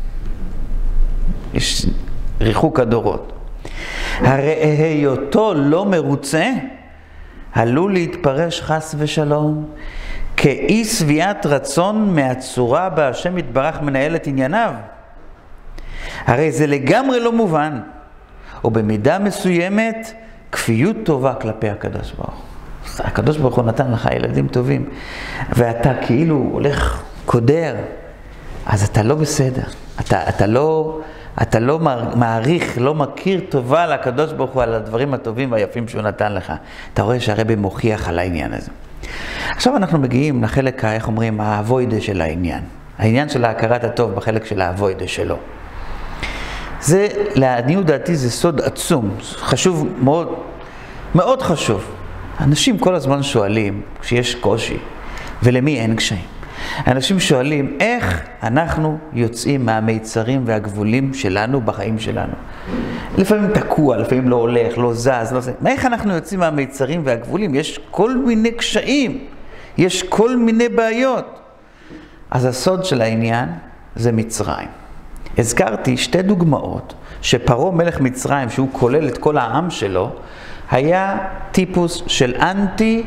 S1: יש ריחוק הדורות. הרי היותו לא מרוצה, עלול להתפרש חס ושלום, כאי שביעת רצון מהצורה בה השם יתברך מנהל את ענייניו. הרי זה לגמרי לא מובן, או במידה מסוימת כפיות טובה כלפי הקדוש ברוך הוא. הקדוש ברוך הוא נתן לך ילדים טובים, ואתה כאילו הולך קודר, אז אתה לא בסדר. אתה לא מעריך, לא מכיר טובה לקדוש ברוך הוא על הדברים הטובים והיפים שהוא נתן לך. אתה רואה שהרבי מוכיח על העניין הזה. עכשיו אנחנו מגיעים לחלק, איך אומרים, האבוידה של העניין. העניין של ההכרת הטוב בחלק של האבוידה שלו. זה, לעניות דעתי, זה סוד עצום, חשוב מאוד, מאוד חשוב. אנשים כל הזמן שואלים, כשיש קושי, ולמי אין קשיים. אנשים שואלים, איך אנחנו יוצאים מהמיצרים והגבולים שלנו בחיים שלנו? לפעמים תקוע, לפעמים לא הולך, לא זז, לא זה. איך אנחנו יוצאים מהמיצרים והגבולים? יש כל מיני קשיים, יש כל מיני בעיות. אז הסוד של העניין זה מצרים. הזכרתי שתי דוגמאות שפרעה מלך מצרים, שהוא כולל את כל העם שלו, היה טיפוס של אנטי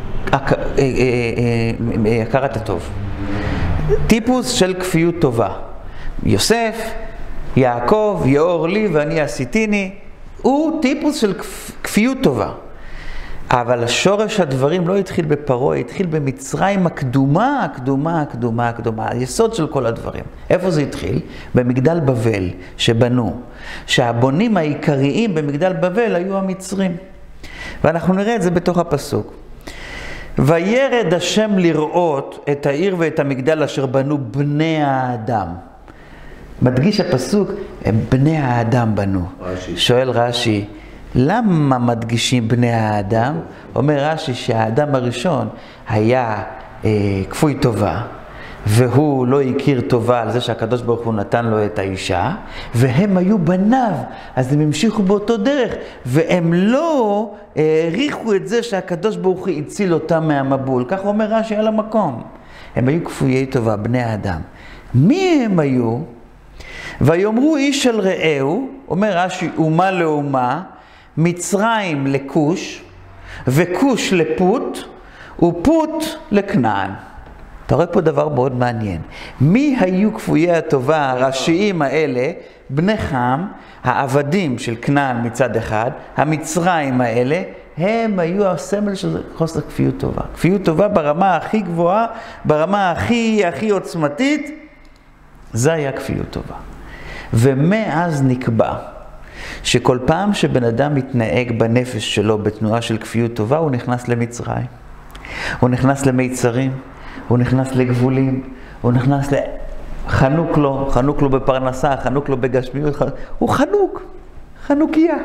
S1: הכרת הטוב. טיפוס של כפיות טובה. יוסף, יעקב, יאור לי ואני עשיתיני, הוא טיפוס של כפיות טובה. אבל השורש הדברים לא התחיל בפרעה, התחיל במצרים הקדומה, היסוד של כל הדברים. איפה זה התחיל? במגדל בבל שבנו, שהבונים העיקריים במגדל בבל היו המצרים. ואנחנו נראה את זה בתוך הפסוק. וירד השם לראות את העיר ואת המגדל אשר בנו בני האדם. מדגיש הפסוק, הם בני האדם בנו. רש"י. שואל רש"י, למה מדגישים בני האדם? אומר רש"י שהאדם הראשון היה כפוי טובה, והוא לא הכיר טובה על זה שהקדוש ברוך הוא נתן לו את האישה, והם היו בניו, אז הם המשיכו באותו דרך, והם לא העריכו את זה שהקדוש ברוך הוא הציל אותם מהמבול. כך אומר רש"י על המקום. הם היו כפויי טובה, בני האדם. מי הם היו? ויאמרו איש אל רעהו, אומר רש"י, אומה לאומה, מצרים לכוש, וכוש לפוט, ופוט לכנען. אתה רואה פה דבר מאוד מעניין. מי היו כפויי הטובה הראשיים האלה? בני חם, העבדים של כנען מצד אחד, המצרים האלה, הם היו הסמל של חוסר כפיות טובה. כפיות טובה ברמה הכי גבוהה, ברמה הכי עוצמתית, זה היה כפיות טובה. ומאז נקבע שכל פעם שבן אדם מתנהג בנפש שלו בתנועה של כפיות טובה, הוא נכנס למצרים. הוא נכנס למיצרים, הוא נכנס לגבולים, הוא נכנס חנוק לו בפרנסה, חנוק לו בגשמיות, הוא חנוכיה.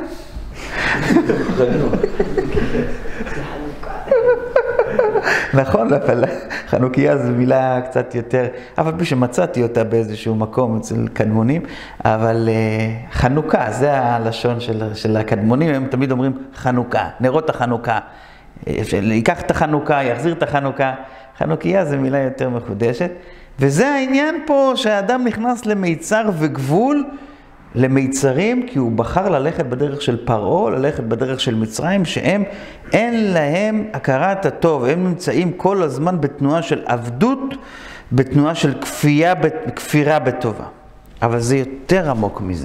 S1: נכון, אבל חנוכיה זו מילה קצת יותר, אבל פי שמצאתי אותה באיזשהו מקום אצל קדמונים, אבל חנוכה, זה הלשון של הקדמונים, הם תמיד אומרים חנוכה, נרות החנוכה. ייקח את החנוכה, יחזיר את החנוכה. חנוכיה זו מילה יותר מחודשת, וזה העניין פה שהאדם נכנס למיצר וגבול, למיצרים, כי הוא בחר ללכת בדרך של פרעה, ללכת בדרך של מצרים, שהם אין להם הכרת הטוב, הם נמצאים כל הזמן בתנועה של עבדות, בתנועה של כפירה בטובה. אבל זה יותר עמוק מזה.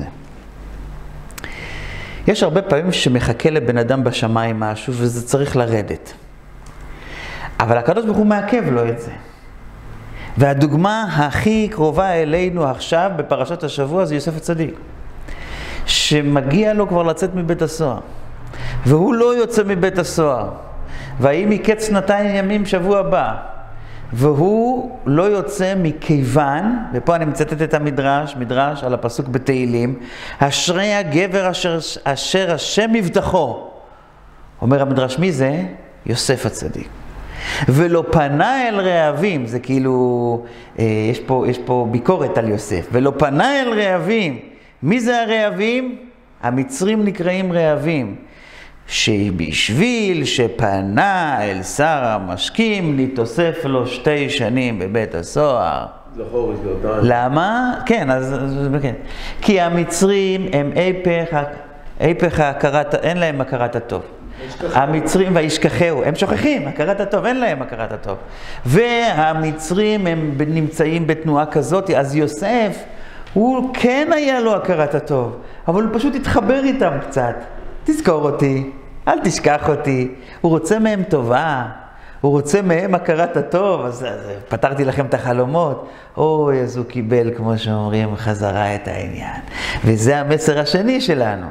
S1: יש הרבה פעמים שמחכה לבן אדם בשמיים משהו, וזה צריך לרדת. אבל הקדוש ברוך הוא מעכב לו את זה. והדוגמה הכי קרובה אלינו עכשיו בפרשת השבוע זה יוסף הצדיק. שמגיע לו כבר לצאת מבית הסוהר. והוא לא יוצא מבית הסוהר. והאם מקץ 2 ימים שבוע הבא. והוא לא יוצא מכיוון, ופה אני מצטט את מדרש על הפסוק בתהילים, אשרי הגבר אשר השם מבטחו. אומר המדרש, מי זה? יוסף הצדיק. ולא פנה אל רעבים, זה כאילו, יש פה ביקורת על יוסף, ולא פנה אל רעבים. מי זה הרעבים? המצרים נקראים רעבים. שבשביל שפנה אל שר המשקים, נתוסף לו 2 שנים בבית הסוהר. למה? כן, כן. כי המצרים הם היפך הכרת, אין להם הכרת הטוב. המצרים וישכחהו, הם שוכחים, הכרת הטוב, אין להם הכרת הטוב. והמצרים הם נמצאים בתנועה כזאת, אז יוסף, הוא כן היה לו הכרת הטוב, אבל הוא פשוט התחבר איתם קצת. תזכור אותי, אל תשכח אותי, הוא רוצה מהם טובה, הוא רוצה מהם הכרת הטוב, אז פתרתי לכם את החלומות. אוי, אז הוא קיבל, כמו שאומרים, חזרה את העניין. וזה המסר השני שלנו.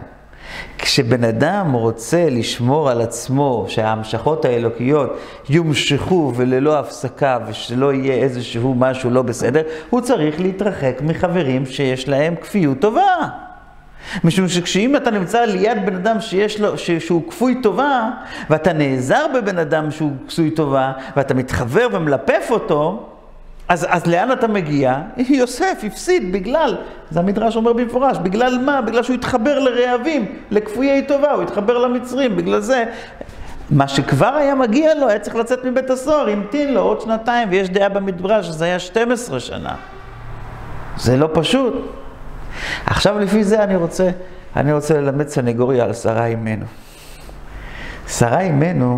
S1: כשבן אדם רוצה לשמור על עצמו, שההמשכות האלוקיות יומשכו וללא הפסקה, ושלא יהיה איזשהו משהו לא בסדר, הוא צריך להתרחק מחברים שיש להם כפיות טובה. משום שכשאם אתה נמצא ליד בן אדם שהוא כפוי טובה, ואתה נעזר בבן אדם שהוא כפוי טובה, ואתה מתחבר ומלפף אותו, אז לאן אתה מגיע? יוסף הפסיד בגלל, זה המדרש אומר במפורש, בגלל מה? בגלל שהוא התחבר לרעבים, לכפויי טובה, הוא התחבר למצרים, בגלל זה, מה שכבר היה מגיע לו, היה צריך לצאת מבית הסוהר, המתין לו עוד 2 ויש דעה במדרש, זה היה 12 שנה. זה לא פשוט. עכשיו לפי זה אני רוצה ללמד סנגוריה על שרה אימנו. שרה אימנו,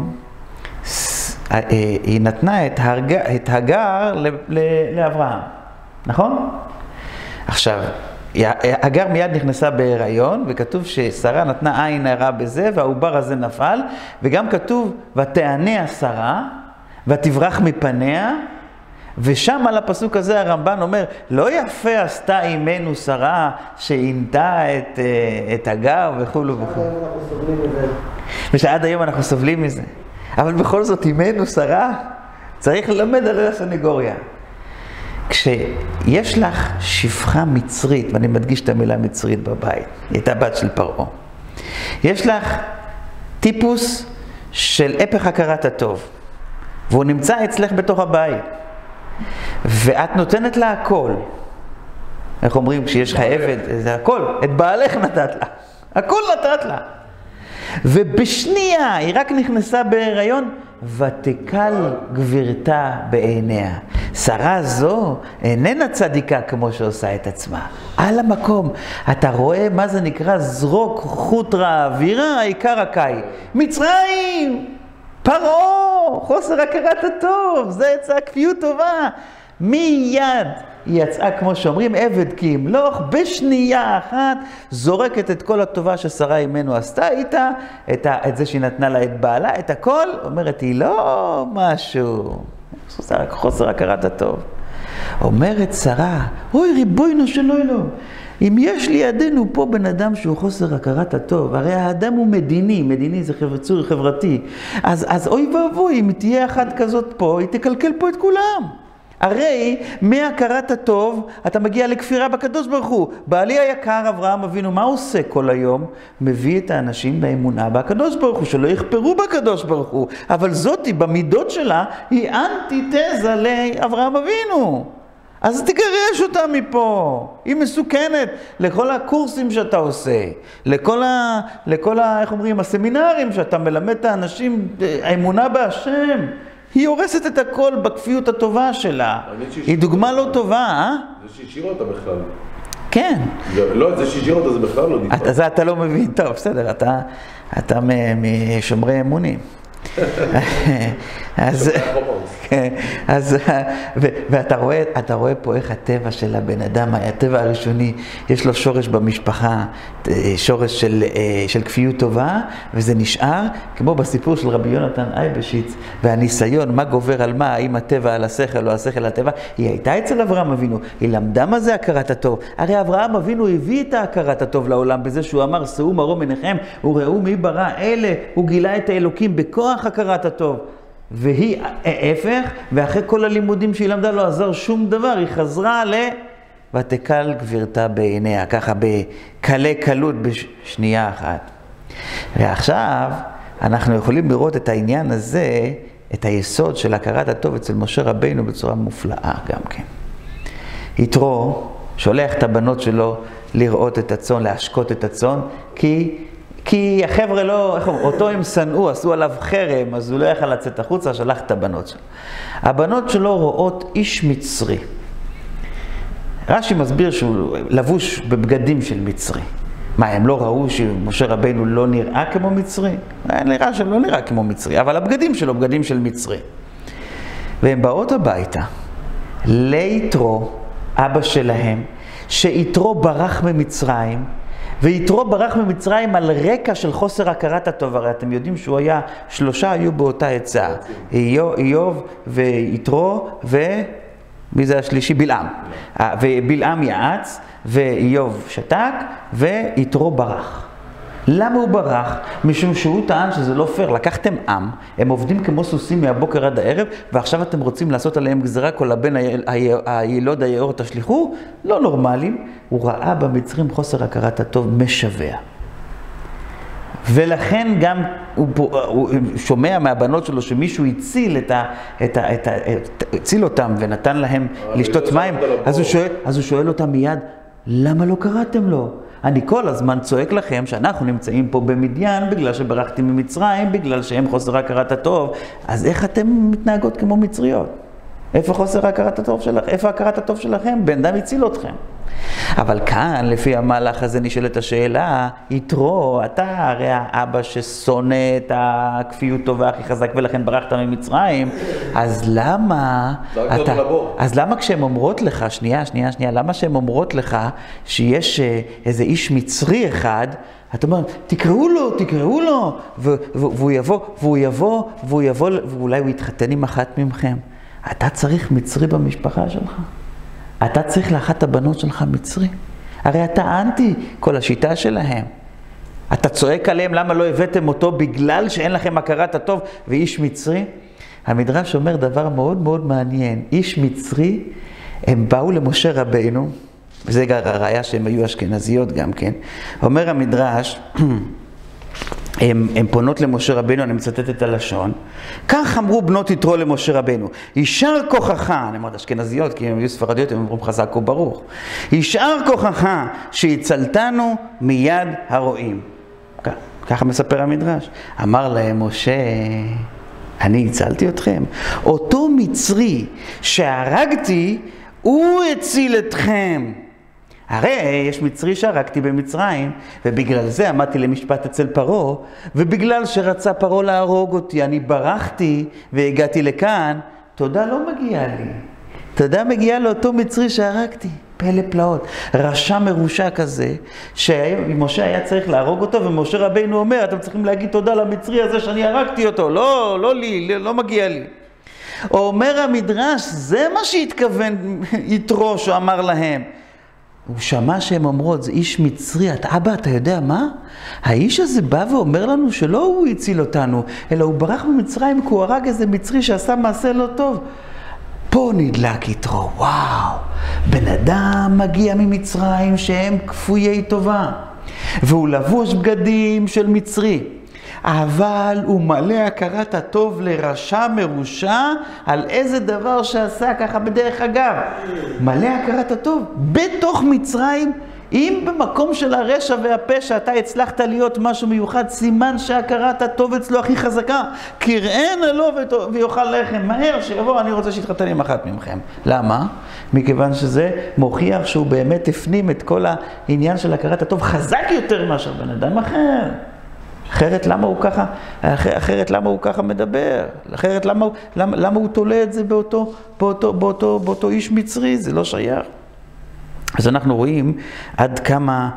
S1: היא נתנה את הגר לאברהם, נכון? עכשיו, הגר מיד נכנסה בהיריון, וכתוב ששרה נתנה עין הרע בזה, והעובר הזה נפל, וגם כתוב, ותענה השרה, ותברח מפניה, ושם על הפסוק הזה הרמב"ן אומר, לא יפה עשתה אימנו שרה שעינתה את הגר וכו' וכו'. ושעד היום אנחנו סובלים מזה. אבל בכל זאת אימנו שרה, צריך ללמד על הסנגוריה. כשיש לך שפחה מצרית, ואני מדגיש את המילה מצרית בבית, היא הייתה בת של פרעה. יש לך טיפוס של הפך הכרת הטוב, והוא נמצא אצלך בתוך הבית. ואת נותנת לה הכל. איך אומרים, כשיש לך עבד, זה הכל, את בעלך נתת לה. הכל נתת לה. ובשנייה, היא רק נכנסה בהיריון, ותקל גבירתה בעיניה. שרה זו איננה צדיקה כמו שעושה את עצמה. על המקום, אתה רואה מה זה נקרא זרוק חוטרה אווירה, העיקר הקאי. מצרים! פרעה, חוסר הכרת הטוב, זה יצאה כפיות טובה. מיד היא יצאה, כמו שאומרים, עבד כי ימלוך, בשנייה אחת זורקת את כל הטובה ששרה אימנו עשתה איתה, את זה שהיא נתנה לה את בעלה, את הכל, אומרת, היא לא משהו, רק חוסר הכרת הטוב. אומרת שרה, אוי ריבונו של עולם, אם יש לידינו פה בן אדם שהוא חוסר הכרת הטוב, הרי האדם הוא מדיני, מדיני זה צור חברתי, אז אוי ואבוי, אם תהיה אחת כזאת פה, היא תקלקל פה את כולם. הרי מהכרת הטוב אתה מגיע לכפירה בקדוש ברוך הוא. בעלי היקר אברהם אבינו, מה עושה כל היום? מביא את האנשים לאמונה בקדוש ברוך הוא, שלא יכפרו בקדוש ברוך הוא. אבל זאתי במידות שלה היא אנטיתזה לאברהם אבינו. אז תגרש אותה מפה. היא מסוכנת לכל הקורסים שאתה עושה, לכל איך אומרים, הסמינרים שאתה מלמד את האנשים האמונה בהשם. היא הורסת את הכל בכפיות הטובה שלה. היא דוגמה לא טובה, אה?
S3: זה שהשאירה אותה בכלל.
S1: כן.
S3: לא, זה שהשאירה אותה זה בכלל לא נפרד.
S1: זה אתה לא מבין. טוב, בסדר, אתה משומרי אמונים. ואתה רואה פה איך הטבע של הבן אדם, הטבע הראשוני, יש לו שורש במשפחה, שורש של כפיות טובה, וזה נשאר, כמו בסיפור של רבי יונתן אייבשיץ, והניסיון, מה גובר על מה, האם הטבע על השכל או השכל על הטבע, היא הייתה אצל אברהם אבינו, היא למדה מה זה הכרת הטוב. הרי אברהם אבינו הביא את ההכרת הטוב לעולם, בזה שהוא אמר, שאו מרום עיניכם, וראו מי ברא אלה, הוא גילה את האלוקים בכוח הכרת הטוב. והיא ההפך, ואחרי כל הלימודים שהיא למדה לא עזר שום דבר, היא חזרה ותקל גבירתה בעיניה, ככה בקלי קלות בשנייה אחת. ועכשיו אנחנו יכולים לראות את העניין הזה, את היסוד של הכרת הטוב אצל משה רבינו בצורה מופלאה גם כן. יתרו שולח את הבנות שלו לראות את הצאן, להשקות את הצאן, כי החבר'ה לא, אותו הם שנאו, עשו עליו חרם, אז הוא לא יכל לצאת החוצה, שלח את הבנות שלו. הבנות שלו רואות איש מצרי. רש"י מסביר שהוא לבוש בבגדים של מצרי. מה, הם לא ראו שמשה רבינו לא נראה כמו מצרי? נראה שלא נראה כמו מצרי, אבל הבגדים שלו בגדים של מצרי. והם באות הביתה, ליתרו, אבא שלהם, שיתרו ברח ממצרים, ויתרו ברח ממצרים על רקע של חוסר הכרת הטוב. הרי אתם יודעים שהוא היה, 3 היו באותה עצה, איוב ויתרו מי זה השלישי? בלעם. ובלעם יעץ, ואיוב שתק, ויתרו ברח. למה הוא ברח? משום שהוא טען שזה לא פייר. לקחתם עם, הם עובדים כמו סוסים מהבוקר עד הערב, ועכשיו אתם רוצים לעשות עליהם גזרה, כל הבן הילוד היאור תשליחו? לא נורמליים. הוא ראה במצרים חוסר הכרת הטוב משווע. ולכן גם הוא שומע מהבנות שלו שמישהו הציל אותם ונתן להם לשתות מים, אז הוא שואל אותם מיד, למה לא קראתם לו? אני כל הזמן צועק לכם שאנחנו נמצאים פה במדיין בגלל שברחתי ממצרים, בגלל שהם חוסר הכרת הטוב, אז איך אתם מתנהגות כמו מצריות? איפה חוסר הכרת הטוב שלכם? איפה הכרת הטוב שלכם? בן אדם הציל אתכם. אבל כאן, לפי המהלך הזה נשאלת השאלה, יתרו, אתה הרי האבא ששונא את הכפיות טובה הכי חזק ולכן ברחת ממצרים, אז למה, כשהן אומרות לך, שנייה, למה שהן אומרות לך שיש איזה איש מצרי אחד, אתה אומר, תקראו לו, והוא יבוא, ואולי הוא יתחתן עם אחת ממכם. אתה צריך מצרי במשפחה שלך. אתה צריך לאחת הבנות שלך מצרי. הרי אתה אנטי כל השיטה שלהם. אתה צועק עליהם למה לא הבאתם אותו בגלל שאין לכם הכרת הטוב ואיש מצרי. המדרש אומר דבר מאוד מאוד מעניין. איש מצרי, הם באו למשה רבינו, וזה הראיה שהם היו אשכנזיות גם כן. אומר המדרש, הם פונות למשה רבינו, אני מצטט את הלשון. כך אמרו בנות יתרו למשה רבינו, יישר כוחך, אני אומרת אשכנזיות כי הם היו ספרדיות, הם אמרו חזק וברוך, יישר כוחך שהצלתנו מיד הרועים. ככה מספר המדרש. אמר להם משה, אני הצלתי אתכם. אותו מצרי שהרגתי, הוא הציל אתכם. הרי יש מצרי שהרגתי במצרים, ובגלל זה עמדתי למשפט אצל פרעה, ובגלל שרצה פרעה להרוג אותי, אני ברחתי והגעתי לכאן, תודה לא מגיעה לי. תודה מגיעה לאותו מצרי שהרגתי. פלא פלאות. רשע מרושע כזה, שמשה היה צריך להרוג אותו, ומשה רבינו אומר, אתם צריכים להגיד תודה למצרי הזה שאני הרגתי אותו. לא לי, לא מגיע לי. אומר המדרש, זה מה שהתכוון יתרו שאמר להם. הוא שמע שהם אומרות, זה איש מצרי, אבא, אתה יודע מה? האיש הזה בא ואומר לנו שלא הוא הציל אותנו, אלא הוא ברח ממצרים כי הוא הרג איזה מצרי שעשה מעשה לא טוב. פה נדלק יתרו, וואו, בן אדם מגיע ממצרים שהם כפויי טובה, והוא לבוש בגדים של מצרי. אבל הוא מלא הכרת הטוב לרשע מרושע על איזה דבר שעשה ככה בדרך אגב. מלא הכרת הטוב בתוך מצרים, אם במקום של הרשע והפשע אתה הצלחת להיות משהו מיוחד, סימן שהכרת הטוב אצלו הכי חזקה. קראנה לו ויאכל לחם, מהר שיבוא, אני רוצה שיתחתן עם אחת ממכם. למה? מכיוון שזה מוכיח שהוא באמת הפנים את כל העניין של הכרת הטוב חזק יותר מאשר בן אדם אחר. אחרת למה הוא ככה מדבר? אחרת למה הוא תולה את זה באותו איש מצרי? זה לא שייך. אז אנחנו רואים עד כמה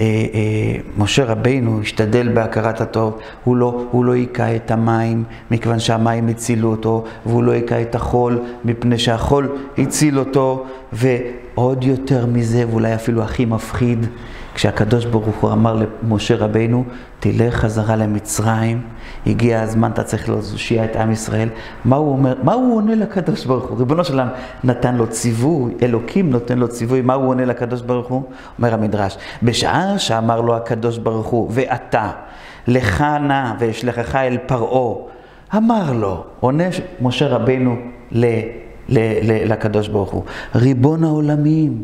S1: משה רבינו השתדל בהכרת הטוב. הוא לא יקע את המים מכיוון שהמים הצילו אותו, והוא לא יקע את החול מפני שהחול הציל אותו, ועוד יותר מזה, ואולי אפילו הכי מפחיד, כשהקדוש ברוך הוא אמר למשה רבינו, תלך חזרה למצרים, הגיע הזמן, אתה צריך להושיע את עם ישראל. מה הוא אומר? מה הוא עונה לקדוש ברוך הוא? ריבונו שלנו נתן לו ציווי, אלוקים נותן לו ציווי, מה הוא עונה לקדוש ברוך הוא? אומר המדרש, בשעה שאמר לו הקדוש ברוך הוא, ואתה, לך נא ואשלחך אל פרעה, אמר לו, עונה משה רבינו לקדוש ברוך הוא, ריבון העולמים,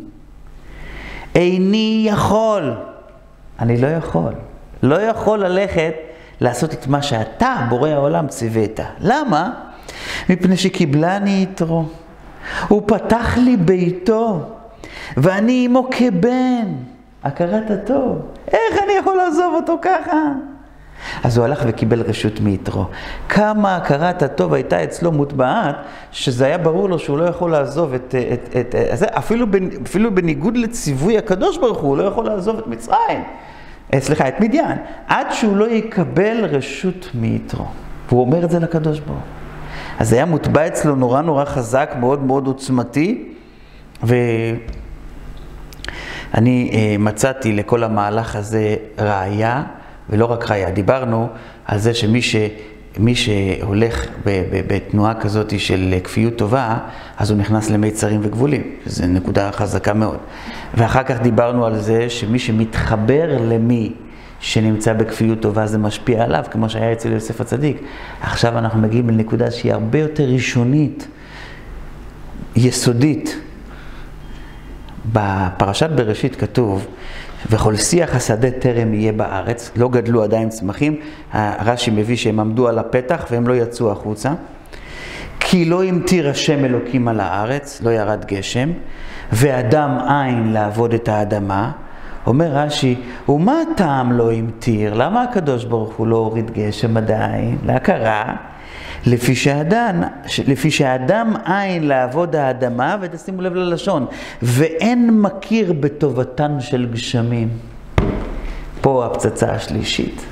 S1: איני יכול, אני לא יכול ללכת לעשות את מה שאתה, בורא העולם, ציווית. למה? מפני שקיבלני יתרו, הוא פתח לי ביתו, ואני עמו כבן, הכרת הטוב. איך אני יכול לעזוב אותו ככה? אז הוא הלך וקיבל רשות מיתרו. כמה הכרת הטוב הייתה אצלו מוטבעת, שזה היה ברור לו שהוא לא יכול לעזוב אפילו בניגוד לציווי הקדוש ברוך הוא לא יכול לעזוב את מצרים. את מדיין, עד שהוא לא יקבל רשות מיתרו. והוא אומר את זה לקדוש ברוך הוא. אז זה היה מוטבע אצלו נורא חזק, מאוד מאוד עוצמתי, ואני מצאתי לכל המהלך הזה ראיה, ולא רק חיה. דיברנו על זה שמי שהולך בתנועה כזאת של כפיות טובה, אז הוא נכנס למיצרים וגבולים. זו נקודה חזקה מאוד. ואחר כך דיברנו על זה שמי שמתחבר למי שנמצא בכפיות טובה, זה משפיע עליו, כמו שהיה אצל יוסף הצדיק. עכשיו אנחנו מגיעים לנקודה שהיא הרבה יותר ראשונית, יסודית. בפרשת בראשית כתוב, וכל שיח השדה טרם יהיה בארץ, לא גדלו עדיין צמחים, הרש"י מביא שהם עמדו על הפתח והם לא יצאו החוצה, כי לא המטיר השם אלוקים על הארץ, לא ירד גשם, ואדם אין לעבוד את האדמה. אומר רש"י, ומה הטעם לא המטיר? למה הקדוש ברוך הוא לא הוריד גשם עדיין? להכרה, לפי שהאדם אין לעבוד האדמה, ותשימו לב ללשון, ואין מכיר בטובתן של גשמים. פה הפצצה השלישית.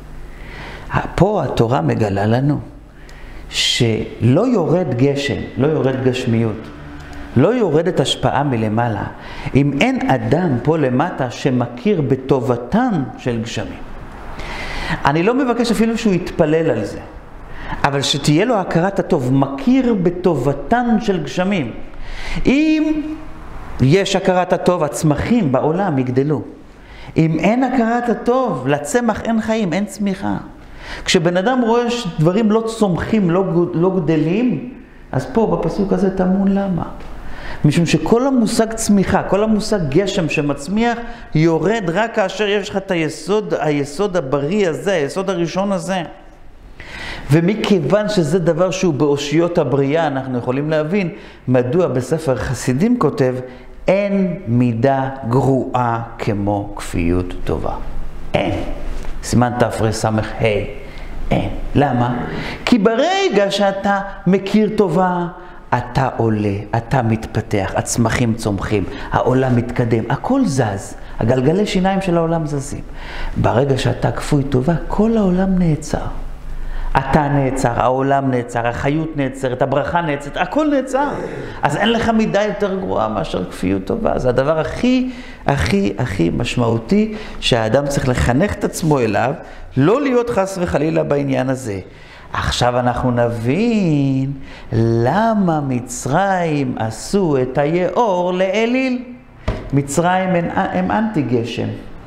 S1: פה התורה מגלה לנו שלא יורד גשם, לא יורד גשמיות, לא יורדת השפעה מלמעלה, אם אין אדם פה למטה שמכיר בטובתן של גשמים. אני לא מבקש אפילו שהוא יתפלל על זה, אבל שתהיה לו הכרת הטוב, מכיר בטובתן של גשמים. אם יש הכרת הטוב, הצמחים בעולם יגדלו. אם אין הכרת הטוב, לצמח אין חיים, אין צמיחה. כשבן אדם רואה שדברים לא צומחים, לא גדלים, אז פה בפסוק הזה טמון למה? משום שכל המושג צמיחה, כל המושג גשם שמצמיח, יורד רק כאשר יש לך את היסוד הבריא הזה, היסוד הראשון הזה. ומכיוון שזה דבר שהוא באושיות הבריאה, אנחנו יכולים להבין מדוע בספר חסידים כותב, אין מידה גרועה כמו כפיות טובה. אין. סימן תרס"ה. אין. למה? כי ברגע שאתה מכיר טובה, אתה עולה, אתה מתפתח, הצמחים צומחים, העולם מתקדם, הכל זז, הגלגלי שיניים של העולם זזים. ברגע שאתה כפוי טובה, כל העולם נעצר. אתה נעצר, העולם נעצר, החיות נעצרת, הברכה נעצרת, הכל נעצר. אז אין לך מידה יותר גרועה מאשר כפיות טובה. זה הדבר הכי משמעותי שהאדם צריך לחנך את עצמו אליו, לא להיות חס וחלילה בעניין הזה. עכשיו אנחנו נבין למה מצרים עשו את היאור לאליל. מצרים הם אנטי גשם.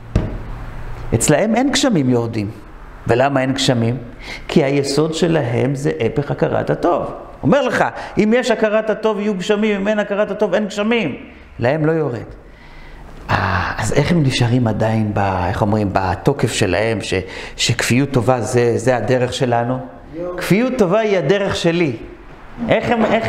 S1: אצלהם אין גשמים יורדים. ולמה אין גשמים? כי היסוד שלהם זה הפך הכרת הטוב. אומר לך, אם יש הכרת הטוב יהיו גשמים, אם אין הכרת הטוב אין גשמים. להם לא יורד. אז איך הם נשארים עדיין, איך אומרים, בתוקף שלהם, שכפיות טובה זה הדרך שלנו? כפיות טובה היא הדרך שלי. איך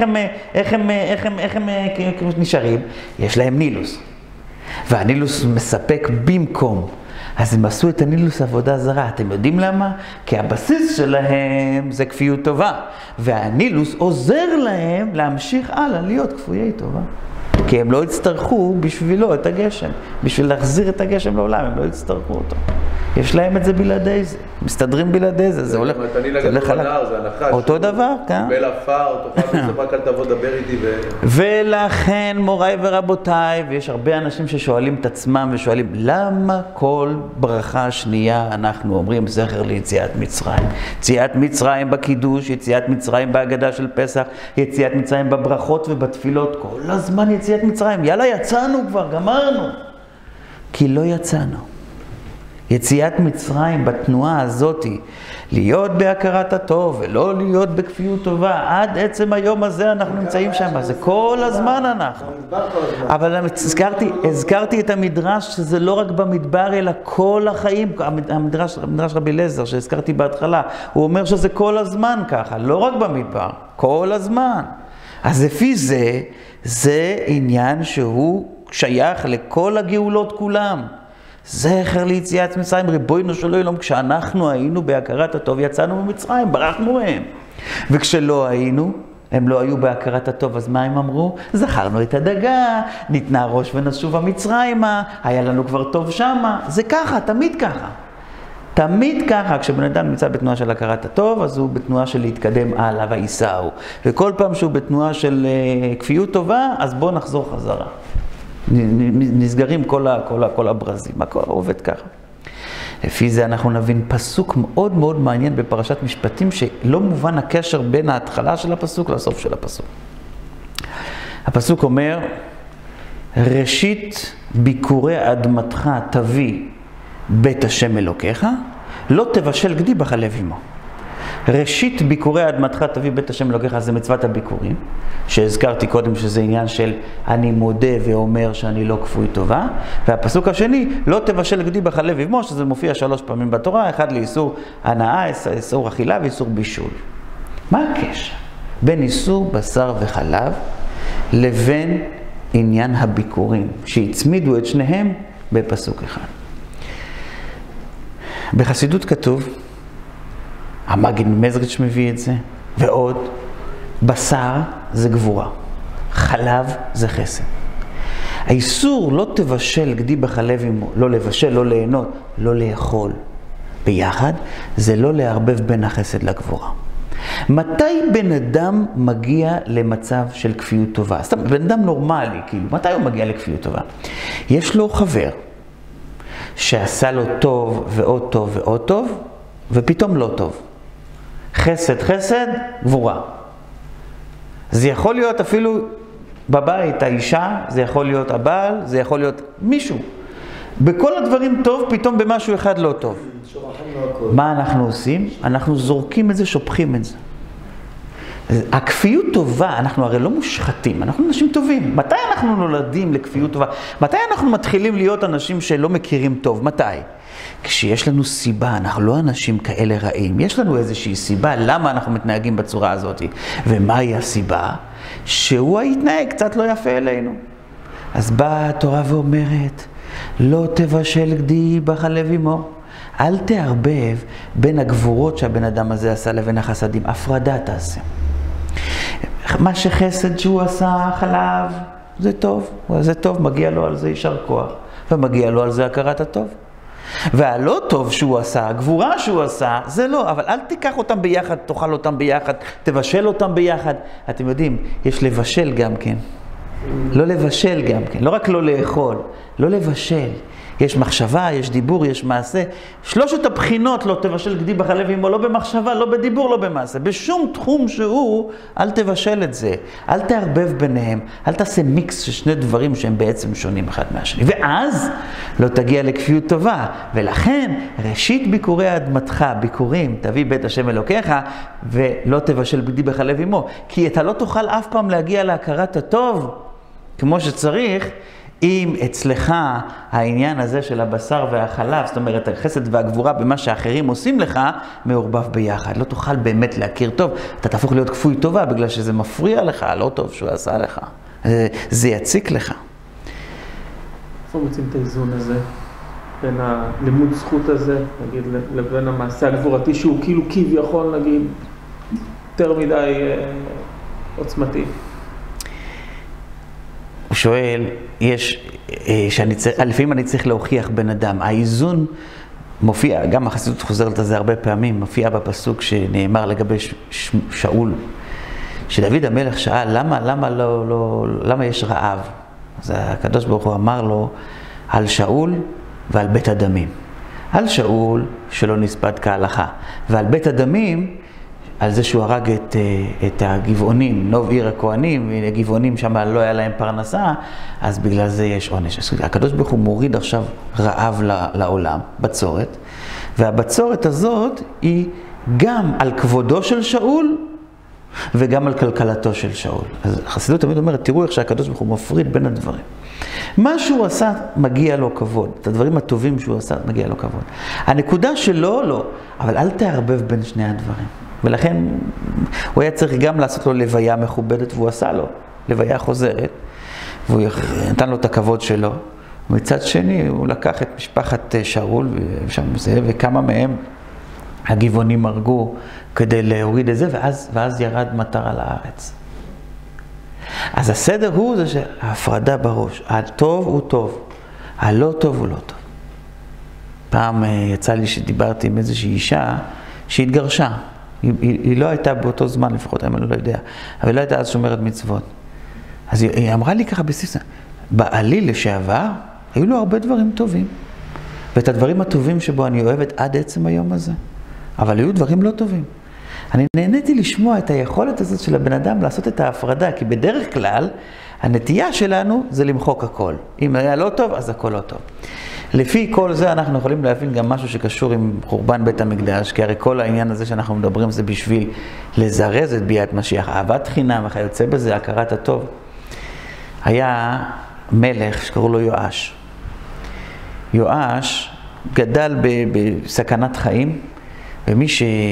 S1: הם נשארים? יש להם נילוס. והנילוס מספק במקום. אז הם עשו את הנילוס עבודה זרה. אתם יודעים למה? כי הבסיס שלהם זה כפיות טובה. והנילוס עוזר להם להמשיך הלאה להיות כפויי טובה. כי הם לא יצטרכו בשבילו את הגשם. בשביל להחזיר את הגשם לעולם, הם לא יצטרכו אותו. יש להם את זה בלעדי זה. מסתדרים בלעדי זה. זה הולך
S3: חלק. זה הנחש.
S1: אותו דבר, כן.
S3: בל עפר, תאכל בסוף רק אל תבוא דבר איתי
S1: ולכן מוריי ורבותיי, ויש הרבה אנשים ששואלים את עצמם ושואלים, למה כל ברכה שנייה אנחנו אומרים זכר ליציאת מצרים? יציאת מצרים בקידוש, יציאת מצרים בהגדה של פסח, יציאת מצרים בברכות ובתפילות, כל הזמן יציאת מצרים. יאללה, יצאנו כבר, גמרנו. כי לא יצאנו. יציאת מצרים בתנועה הזאת, להיות בהכרת הטוב ולא להיות בכפיות טובה, עד עצם היום הזה אנחנו נמצאים שם, זה כל הזמן אנחנו. אבל הזכרתי את המדרש שזה לא רק במדבר אלא כל החיים, המדרש רבי אליעזר שהזכרתי בהתחלה, הוא אומר שזה כל הזמן ככה, לא רק במדבר, כל הזמן. אז לפי זה עניין שהוא שייך לכל הגאולות כולם. זכר ליציאת מצרים, ריבונו של עולם, כשאנחנו היינו בהכרת הטוב, יצאנו ממצרים, ברחנו מהם. וכשלא היינו, הם לא היו בהכרת הטוב, אז מה הם אמרו? זכרנו את הדגה, ניתנה ראש ונשובה מצרימה, היה לנו כבר טוב שמה. זה ככה, תמיד ככה. תמיד ככה, כשבן אדם נמצא בתנועה של הכרת הטוב, אז הוא בתנועה של להתקדם הלאה וייסעו. וכל פעם שהוא בתנועה של כפיות טובה, אז בוא נחזור חזרה. נסגרים כל הברזים, הכל עובד ככה. לפי זה אנחנו נבין פסוק מאוד מאוד מעניין בפרשת משפטים, שלא מובן הקשר בין ההתחלה של הפסוק לסוף של הפסוק. הפסוק אומר, ראשית ביקורי אדמתך תביא בית השם אלוקיך, לא תבשל גדי בחלב עמו. ראשית ביקורי אדמתך תביא בית השם אלוקיך, זה מצוות הביקורים, שהזכרתי קודם שזה עניין של אני מודה ואומר שאני לא כפוי טובה, והפסוק השני, לא תבשל גדי בחלב עמו, שזה מופיע 3 פעמים בתורה, אחד לאיסור הנאה, איסור אכילה ואיסור בישול. מה הקשר בין איסור בשר וחלב לבין עניין הביקורים, שהצמידו את שניהם בפסוק אחד? בחסידות כתוב, המגיד ממזריץ' מביא את זה, ועוד, בשר זה גבורה, חלב זה חסד. האיסור לא תבשל גדי בחלב עמו, לא לבשל, לא ליהנות, לא לאכול ביחד, זה לא לערבב בין החסד לגבורה. מתי בן אדם מגיע למצב של כפיות טובה? סתם, בן אדם נורמלי, כאילו, מתי הוא מגיע לכפיות טובה? יש לו חבר שעשה לו טוב ועוד טוב ועוד טוב, ופתאום לא טוב. חסד, חסד, גבורה. זה יכול להיות אפילו בבית, האישה, זה יכול להיות הבעל, זה יכול להיות מישהו. בכל הדברים טוב, פתאום במשהו אחד לא טוב. מה אנחנו עושים? אנחנו זורקים את זה, שופכים את זה. הכפיות טובה, אנחנו הרי לא מושחתים, אנחנו אנשים טובים. מתי אנחנו נולדים לכפיות טובה? מתי אנחנו מתחילים להיות אנשים שלא מכירים טוב? מתי? כשיש לנו סיבה, אנחנו לא אנשים כאלה רעים. יש לנו איזושהי סיבה למה אנחנו מתנהגים בצורה הזאת. ומהי הסיבה? שהוא התנהג קצת לא יפה אלינו. אז באה התורה ואומרת, לא תבשל גדי בחלב עמו. אל תערבב בין הגבורות שהבן אדם הזה עשה לבין החסדים. הפרדה תעשה. מה שחסד שהוא עשה, חלב, זה טוב. זה טוב, מגיע לו על זה יישר כוח. ומגיע לו על זה הכרת הטוב. והלא טוב שהוא עשה, הגבורה שהוא עשה, זה לא. אבל אל תיקח אותם ביחד, תאכל אותם ביחד, תבשל אותם ביחד. אתם יודעים, יש לבשל גם כן. לא לבשל גם כן. לא רק לא לאכול, לא לבשל. יש מחשבה, יש דיבור, יש מעשה. 3 הבחינות לא תבשל גדי בחלב עמו, לא במחשבה, לא בדיבור, לא במעשה. בשום תחום שהוא, אל תבשל את זה. אל תערבב ביניהם. אל תעשה מיקס של 2 דברים שהם בעצם שונים אחד מהשני. ואז לא תגיע לכפיות טובה. ולכן, ראשית ביקורי אדמתך, ביקורים, תביא בית השם אלוקיך, ולא תבשל גדי בחלב עמו. כי אתה לא תוכל אף פעם להגיע להכרת הטוב, כמו שצריך, אם אצלך העניין הזה של הבשר והחלב, זאת אומרת, החסד והגבורה במה שאחרים עושים לך, מעורבב ביחד. לא תוכל באמת להכיר טוב. אתה תהפוך להיות כפוי טובה בגלל שזה מפריע לך, לא טוב שהוא עשה לך. זה יציק לך.
S4: איפה מוצאים את האיזון הזה? בין הלימוד זכות הזה, נגיד, לבין המעשה הגבורתי, שהוא כאילו כביכול, נגיד, יותר מדי עוצמתי.
S1: הוא שואל, לפעמים אני צריך להוכיח בן אדם. האיזון מופיע, גם החסידות חוזרת על זה הרבה פעמים, מופיע בפסוק שנאמר לגבי שאול, שדוד המלך שאל, למה יש רעב? אז הקדוש ברוך הוא אמר לו, על שאול ועל בית הדמים. על שאול שלא נספד כהלכה, ועל בית הדמים, על זה שהוא הרג את הגבעונים, נוב עיר הכהנים, הגבעונים שם לא היה להם פרנסה, אז בגלל זה יש עונש. הקדוש ברוך הוא מוריד עכשיו רעב לעולם, בצורת, והבצורת הזאת היא גם על כבודו של שאול, וגם על כלכלתו של שאול. אז החסידות תמיד אומרת, תראו איך שהקדוש ברוך הוא מפריד בין הדברים. מה שהוא עשה, מגיע לו כבוד. את הדברים הטובים שהוא עשה, מגיע לו כבוד. הנקודה שלו, לא. אבל אל תערבב בין שני הדברים. ולכן הוא היה צריך גם לעשות לו לוויה מכובדת, והוא עשה לו לוויה חוזרת, והוא נתן לו את הכבוד שלו. ומצד שני הוא לקח את משפחת שאול וכמה מהם הגבעונים הרגו כדי להוריד את זה, ואז ירד מטר על הארץ. אז הסדר הוא זה שההפרדה בראש, הטוב הוא טוב, הלא טוב הוא לא טוב. פעם יצא לי שדיברתי עם איזושהי אישה שהתגרשה. היא לא הייתה באותו זמן, לפחות אני לא יודע, אבל היא לא הייתה אז שומרת מצוות. אז היא אמרה לי ככה בסיסה, בעלי לשעבר, היו לו הרבה דברים טובים. ואת הדברים הטובים שבו אני אוהבת עד עצם היום הזה. אבל היו דברים לא טובים. אני נהניתי לשמוע את היכולת הזאת של הבן אדם לעשות את ההפרדה, כי בדרך כלל הנטייה שלנו זה למחוק הכל. אם היה לא טוב, אז הכל לא טוב. לפי כל זה אנחנו יכולים להבין גם משהו שקשור עם חורבן בית המקדש, כי הרי כל העניין הזה שאנחנו מדברים זה בשביל לזרז את ביאת משיח, אהבת חינם וכיוצא בזה, הכרת הטוב. היה מלך שקראו לו יואש. יואש גדל בסכנת חיים, ומי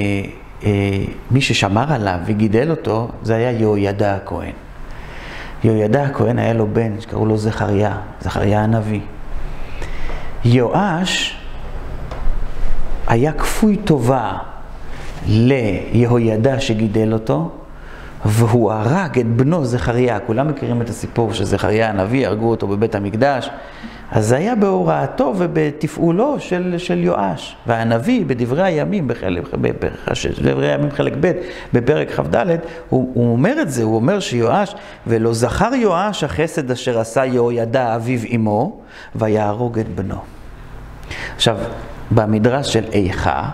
S1: ששמר עליו וגידל אותו, זה היה יהוידע הכהן. יהוידע הכהן היה לו בן שקראו לו זכריה, זכריה הנביא. יואש היה כפוי טובה ליהוידע שגידל אותו, והוא הרג את בנו זכריה. כולם מכירים את הסיפור שזכריה הנביא, הרגו אותו בבית המקדש. אז זה היה בהוראתו ובתפעולו של יואש. והנביא בדברי הימים, בדברי הימים חלק ב' בפרק כ"ד, הוא אומר את זה, הוא אומר שיואש, ולא זכר יואש החסד אשר עשה יהוידע אביו אמו, ויהרוג את בנו. עכשיו, במדרש של איכה,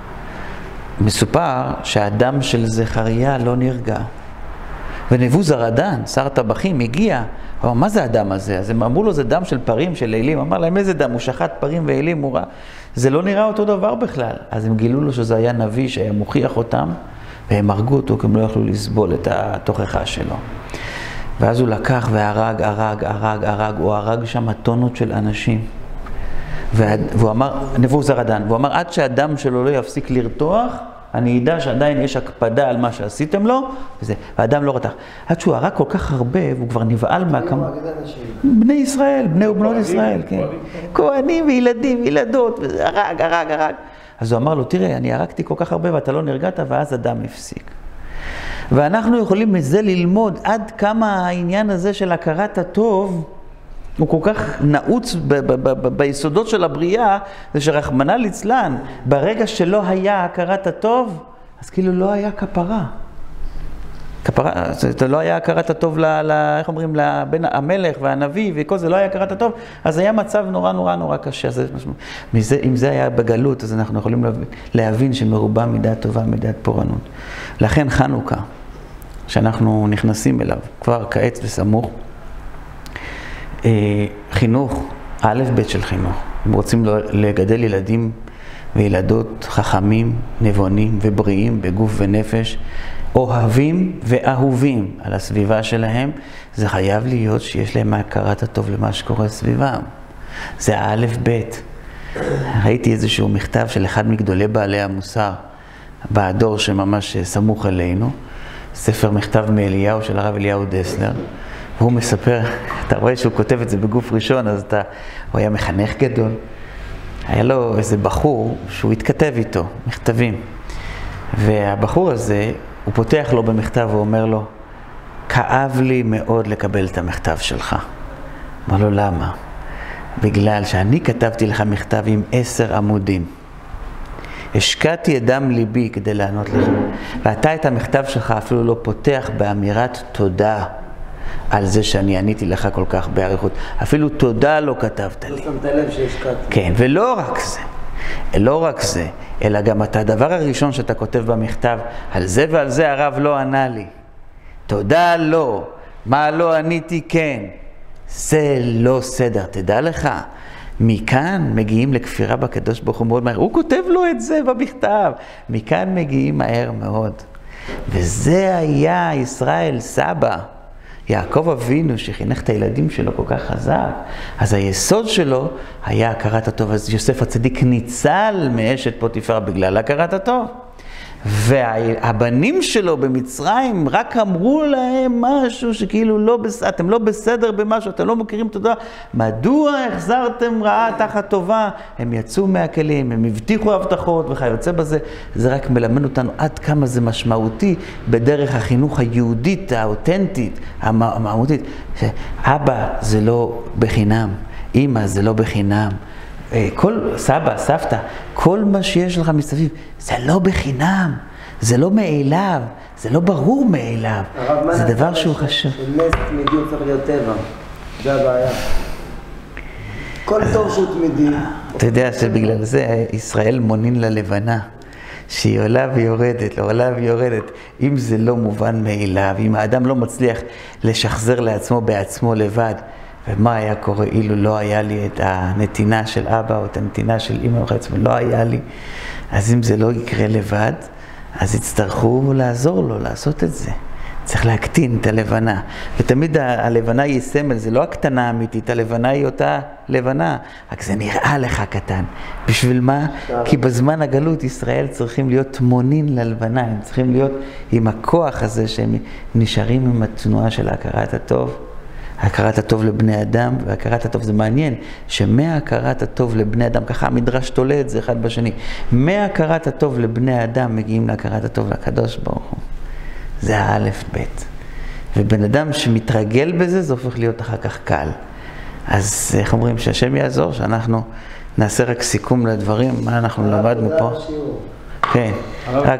S1: מסופר שהדם של זכריה לא נרגע. ונבוזראדן, שר טבחים, הגיע, הוא אמר, מה זה הדם הזה? אז הם אמרו לו, זה דם של פרים, של אלים. אמר להם, איזה דם? הוא שחט פרים ואלים, הוא רע. זה לא נראה אותו דבר בכלל. אז הם גילו לו שזה היה נביא שהיה מוכיח אותם, והם הרגו אותו, כי הם לא יכלו לסבול את התוכחה שלו. ואז הוא לקח והרג, הוא הרג שם טונות של אנשים. והוא אמר, נבוזראדן, והוא אמר, עד שהדם שלו לא יפסיק לרתוח, אני ידע שעדיין יש הקפדה על מה שעשיתם לו, וזה, והאדם לא רתח. עד שהוא הרג כל כך הרבה, והוא כבר נבעל מהכמה... בני ישראל, בני ובנות ישראל, כן. כהנים וילדים, ילדות, הרג. אז הוא אמר לו, תראה, אני הרגתי כל כך הרבה ואתה לא נרגעת, ואז אדם הפסיק. ואנחנו יכולים מזה ללמוד עד כמה העניין הזה של הכרת הטוב, הוא כל כך נעוץ ביסודות של הבריאה, זה שרחמנא ליצלן, ברגע שלא היה הכרת הטוב, אז כאילו לא היה כפרה. זה לא היה הכרת הטוב, איך אומרים, בין המלך והנביא וכל זה, לא היה הכרת הטוב, אז היה מצב נורא קשה. אם זה היה בגלות, אז אנחנו יכולים להבין שמרובה מידת טובה, מידת פורענות. לכן חנוכה, שאנחנו נכנסים אליו, כבר כעת וסמוך, חינוך, א' ב' של חינוך. אם רוצים לגדל ילדים וילדות חכמים, נבונים ובריאים בגוף ונפש, אוהבים ואהובים על הסביבה שלהם, זה חייב להיות שיש להם הכרת הטוב למה שקורה סביבם. זה א' ב'. ראיתי איזשהו מכתב של אחד מגדולי בעלי המוסר בדור שממש סמוך אלינו, ספר מכתב מאליהו של הרב אליהו דסלר, והוא מספר, אתה רואה שהוא כותב את זה בגוף ראשון, אז הוא היה מחנך גדול. היה לו איזה בחור שהוא התכתב איתו, מכתבים. והבחור הזה, הוא פותח לו במכתב ואומר לו, כאב לי מאוד לקבל את המכתב שלך. אמר לו, למה? בגלל שאני כתבתי לך מכתב עם 10 עמודים. השקעתי את דם ליבי כדי לענות לך. ואתה את המכתב שלך אפילו לא פותח באמירת תודה. על זה שאני עניתי לך כל כך בעריכות. אפילו תודה לא כתבת לי.
S2: לא שמת לב שהשקעתי.
S1: כן, ולא רק זה, אלא גם את הדבר הראשון שאתה כותב במכתב, על זה ועל זה הרב לא ענה לי. תודה לא, מה לא עניתי כן. זה לא סדר, תדע לך. מכאן מגיעים לכפירה בקדוש ברוך הוא מאוד מהר. הוא כותב לו את זה במכתב. מכאן מגיעים מהר מאוד. וזה היה ישראל סבא. יעקב אבינו שחינך את הילדים שלו כל כך חזק, אז היסוד שלו היה הכרת הטוב. אז יוסף הצדיק ניצל מאשת פוטיפר בגלל הכרת הטוב. והבנים שלו במצרים רק אמרו להם משהו שכאילו לא בסדר, אתם לא בסדר במשהו, אתם לא מכירים תודה. מדוע החזרתם רעה תחת טובה? הם יצאו מהכלים, הם הבטיחו הבטחות וכיוצא בזה. זה רק מלמד אותנו עד כמה זה משמעותי בדרך החינוך היהודית, האותנטית, המהותית. אבא זה לא בחינם, אמא זה לא בחינם. כל סבא, סבתא, כל מה שיש לך מסביב, זה לא בחינם, זה לא מאליו, זה לא ברור מאליו, זה דבר שהוא חשוב.
S2: נס תמידי הוא צריך להיות טבע, זה הבעיה. כל טוב שהוא תמידי,
S1: אתה יודע שבגלל זה ישראל מונין ללבנה, שהיא עולה ויורדת, עולה ויורדת. אם זה לא מובן מאליו, אם האדם לא מצליח לשחזר לעצמו בעצמו לבד, ומה היה קורה אילו לא היה לי את הנתינה של אבא או את הנתינה של אמא בעצמו, לא היה לי, אז אם זה לא יקרה לבד, אז יצטרכו לעזור לו לעשות את זה. צריך להקטין את הלבנה. ותמיד הלבנה היא סמל, זה לא הקטנה האמיתית, הלבנה היא אותה לבנה, רק זה נראה לך קטן. בשביל מה? כי בזמן הגלות ישראל צריכים להיות מונין ללבנה, הם צריכים להיות עם הכוח הזה שהם נשארים עם התנועה של הכרת הטוב. הכרת הטוב לבני אדם, והכרת הטוב זה מעניין, שמהכרת הטוב לבני אדם, ככה המדרש תולה את זה אחד בשני, מהכרת הטוב לבני אדם מגיעים להכרת הטוב לקדוש ברוך הוא. זה האלף בית. ובן אדם שמתרגל בזה, זה הופך להיות אחר כך קל. אז איך אומרים? שהשם יעזור, שאנחנו נעשה רק סיכום לדברים, מה אנחנו למדנו פה. כן, רק,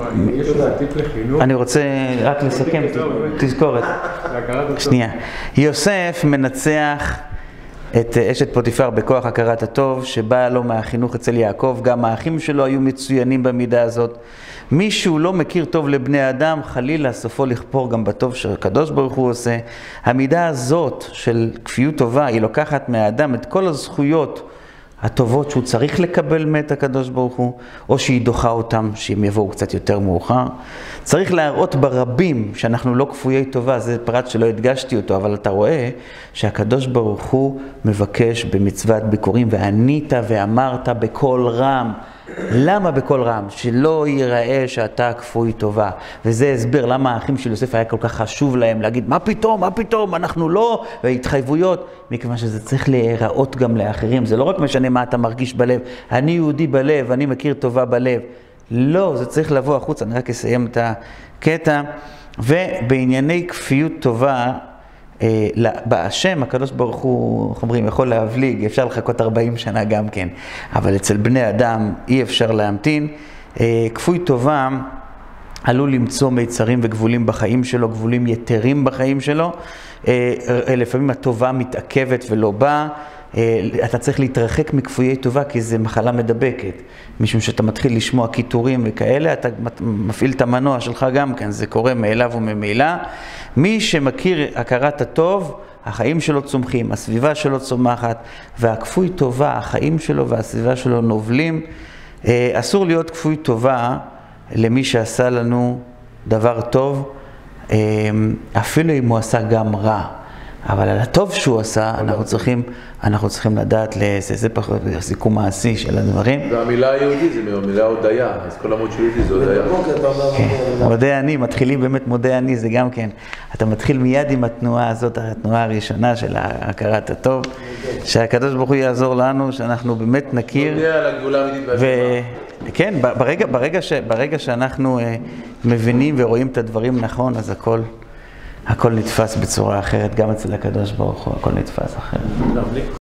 S1: אני רוצה רק לסכם, תזכורת. שנייה. יוסף מנצח את אשת פוטיפר בכוח הכרת הטוב, שבא לו מהחינוך אצל יעקב, גם האחים שלו היו מצוינים במידה הזאת. מישהו לא מכיר טוב לבני אדם, חלילה סופו לכפור גם בטוב שהקדוש ברוך הוא עושה. המידה הזאת של כפיות טובה, היא לוקחת מהאדם את כל הזכויות הטובות שהוא צריך לקבל מאת הקדוש ברוך הוא, או שהיא דוחה אותם, שהם יבואו קצת יותר מאוחר. צריך להראות ברבים שאנחנו לא כפויי טובה, זה פרט שלא הדגשתי אותו, אבל אתה רואה שהקדוש ברוך הוא מבקש במצוות ביקורים, וענית ואמרת בקול רם. למה בקול רם? שלא ייראה שאתה כפוי טובה. וזה הסבר למה האחים של יוסף היה כל כך חשוב להם להגיד, מה פתאום, אנחנו לא, והתחייבויות, מכיוון שזה צריך להיראות גם לאחרים. זה לא רק משנה מה אתה מרגיש בלב, אני יהודי בלב, אני מכיר טובה בלב. לא, זה צריך לבוא החוץ, אני רק אסיים את הקטע. ובענייני כפיות טובה, בהשם, הקדוש ברוך הוא, איך אומרים, יכול להבליג, אפשר לחכות 40 שנה גם כן, אבל אצל בני אדם אי אפשר להמתין. כפוי טובה עלול למצוא מיצרים וגבולים בחיים שלו, גבולים יתרים בחיים שלו. לפעמים הטובה מתעכבת ולא באה. אתה צריך להתרחק מכפויי טובה, כי זה מחלה מדבקת. משום שאתה מתחיל לשמוע קיטורים וכאלה, אתה מפעיל את המנוע שלך גם כן, זה קורה מאליו וממילא. מי שמכיר הכרת הטוב, החיים שלו צומחים, הסביבה שלו צומחת, והכפוי טובה, החיים שלו והסביבה שלו נובלים. אסור להיות כפוי טובה למי שעשה לנו דבר טוב, אפילו אם הוא עשה גם רע. אבל על הטוב שהוא עשה, אנחנו צריכים לדעת זה פחות סיכום מעשי של הדברים.
S3: והמילה היהודית זה מהמילה הודיה, אז כל המות של יהודי זה הודיה.
S1: מודה אני, מתחילים באמת מודה אני, זה גם כן. אתה מתחיל מיד עם התנועה הזאת, התנועה הראשונה של הכרת הטוב, שהקדוש ברוך הוא יעזור לנו, שאנחנו באמת נכיר.
S3: נודה על הגאולה האמיתית והשלמה.
S1: כן, ברגע שאנחנו מבינים ורואים את הדברים נכון, אז הכל נתפס בצורה אחרת, גם אצל הקדוש ברוך הוא, הכל נתפס אחרת.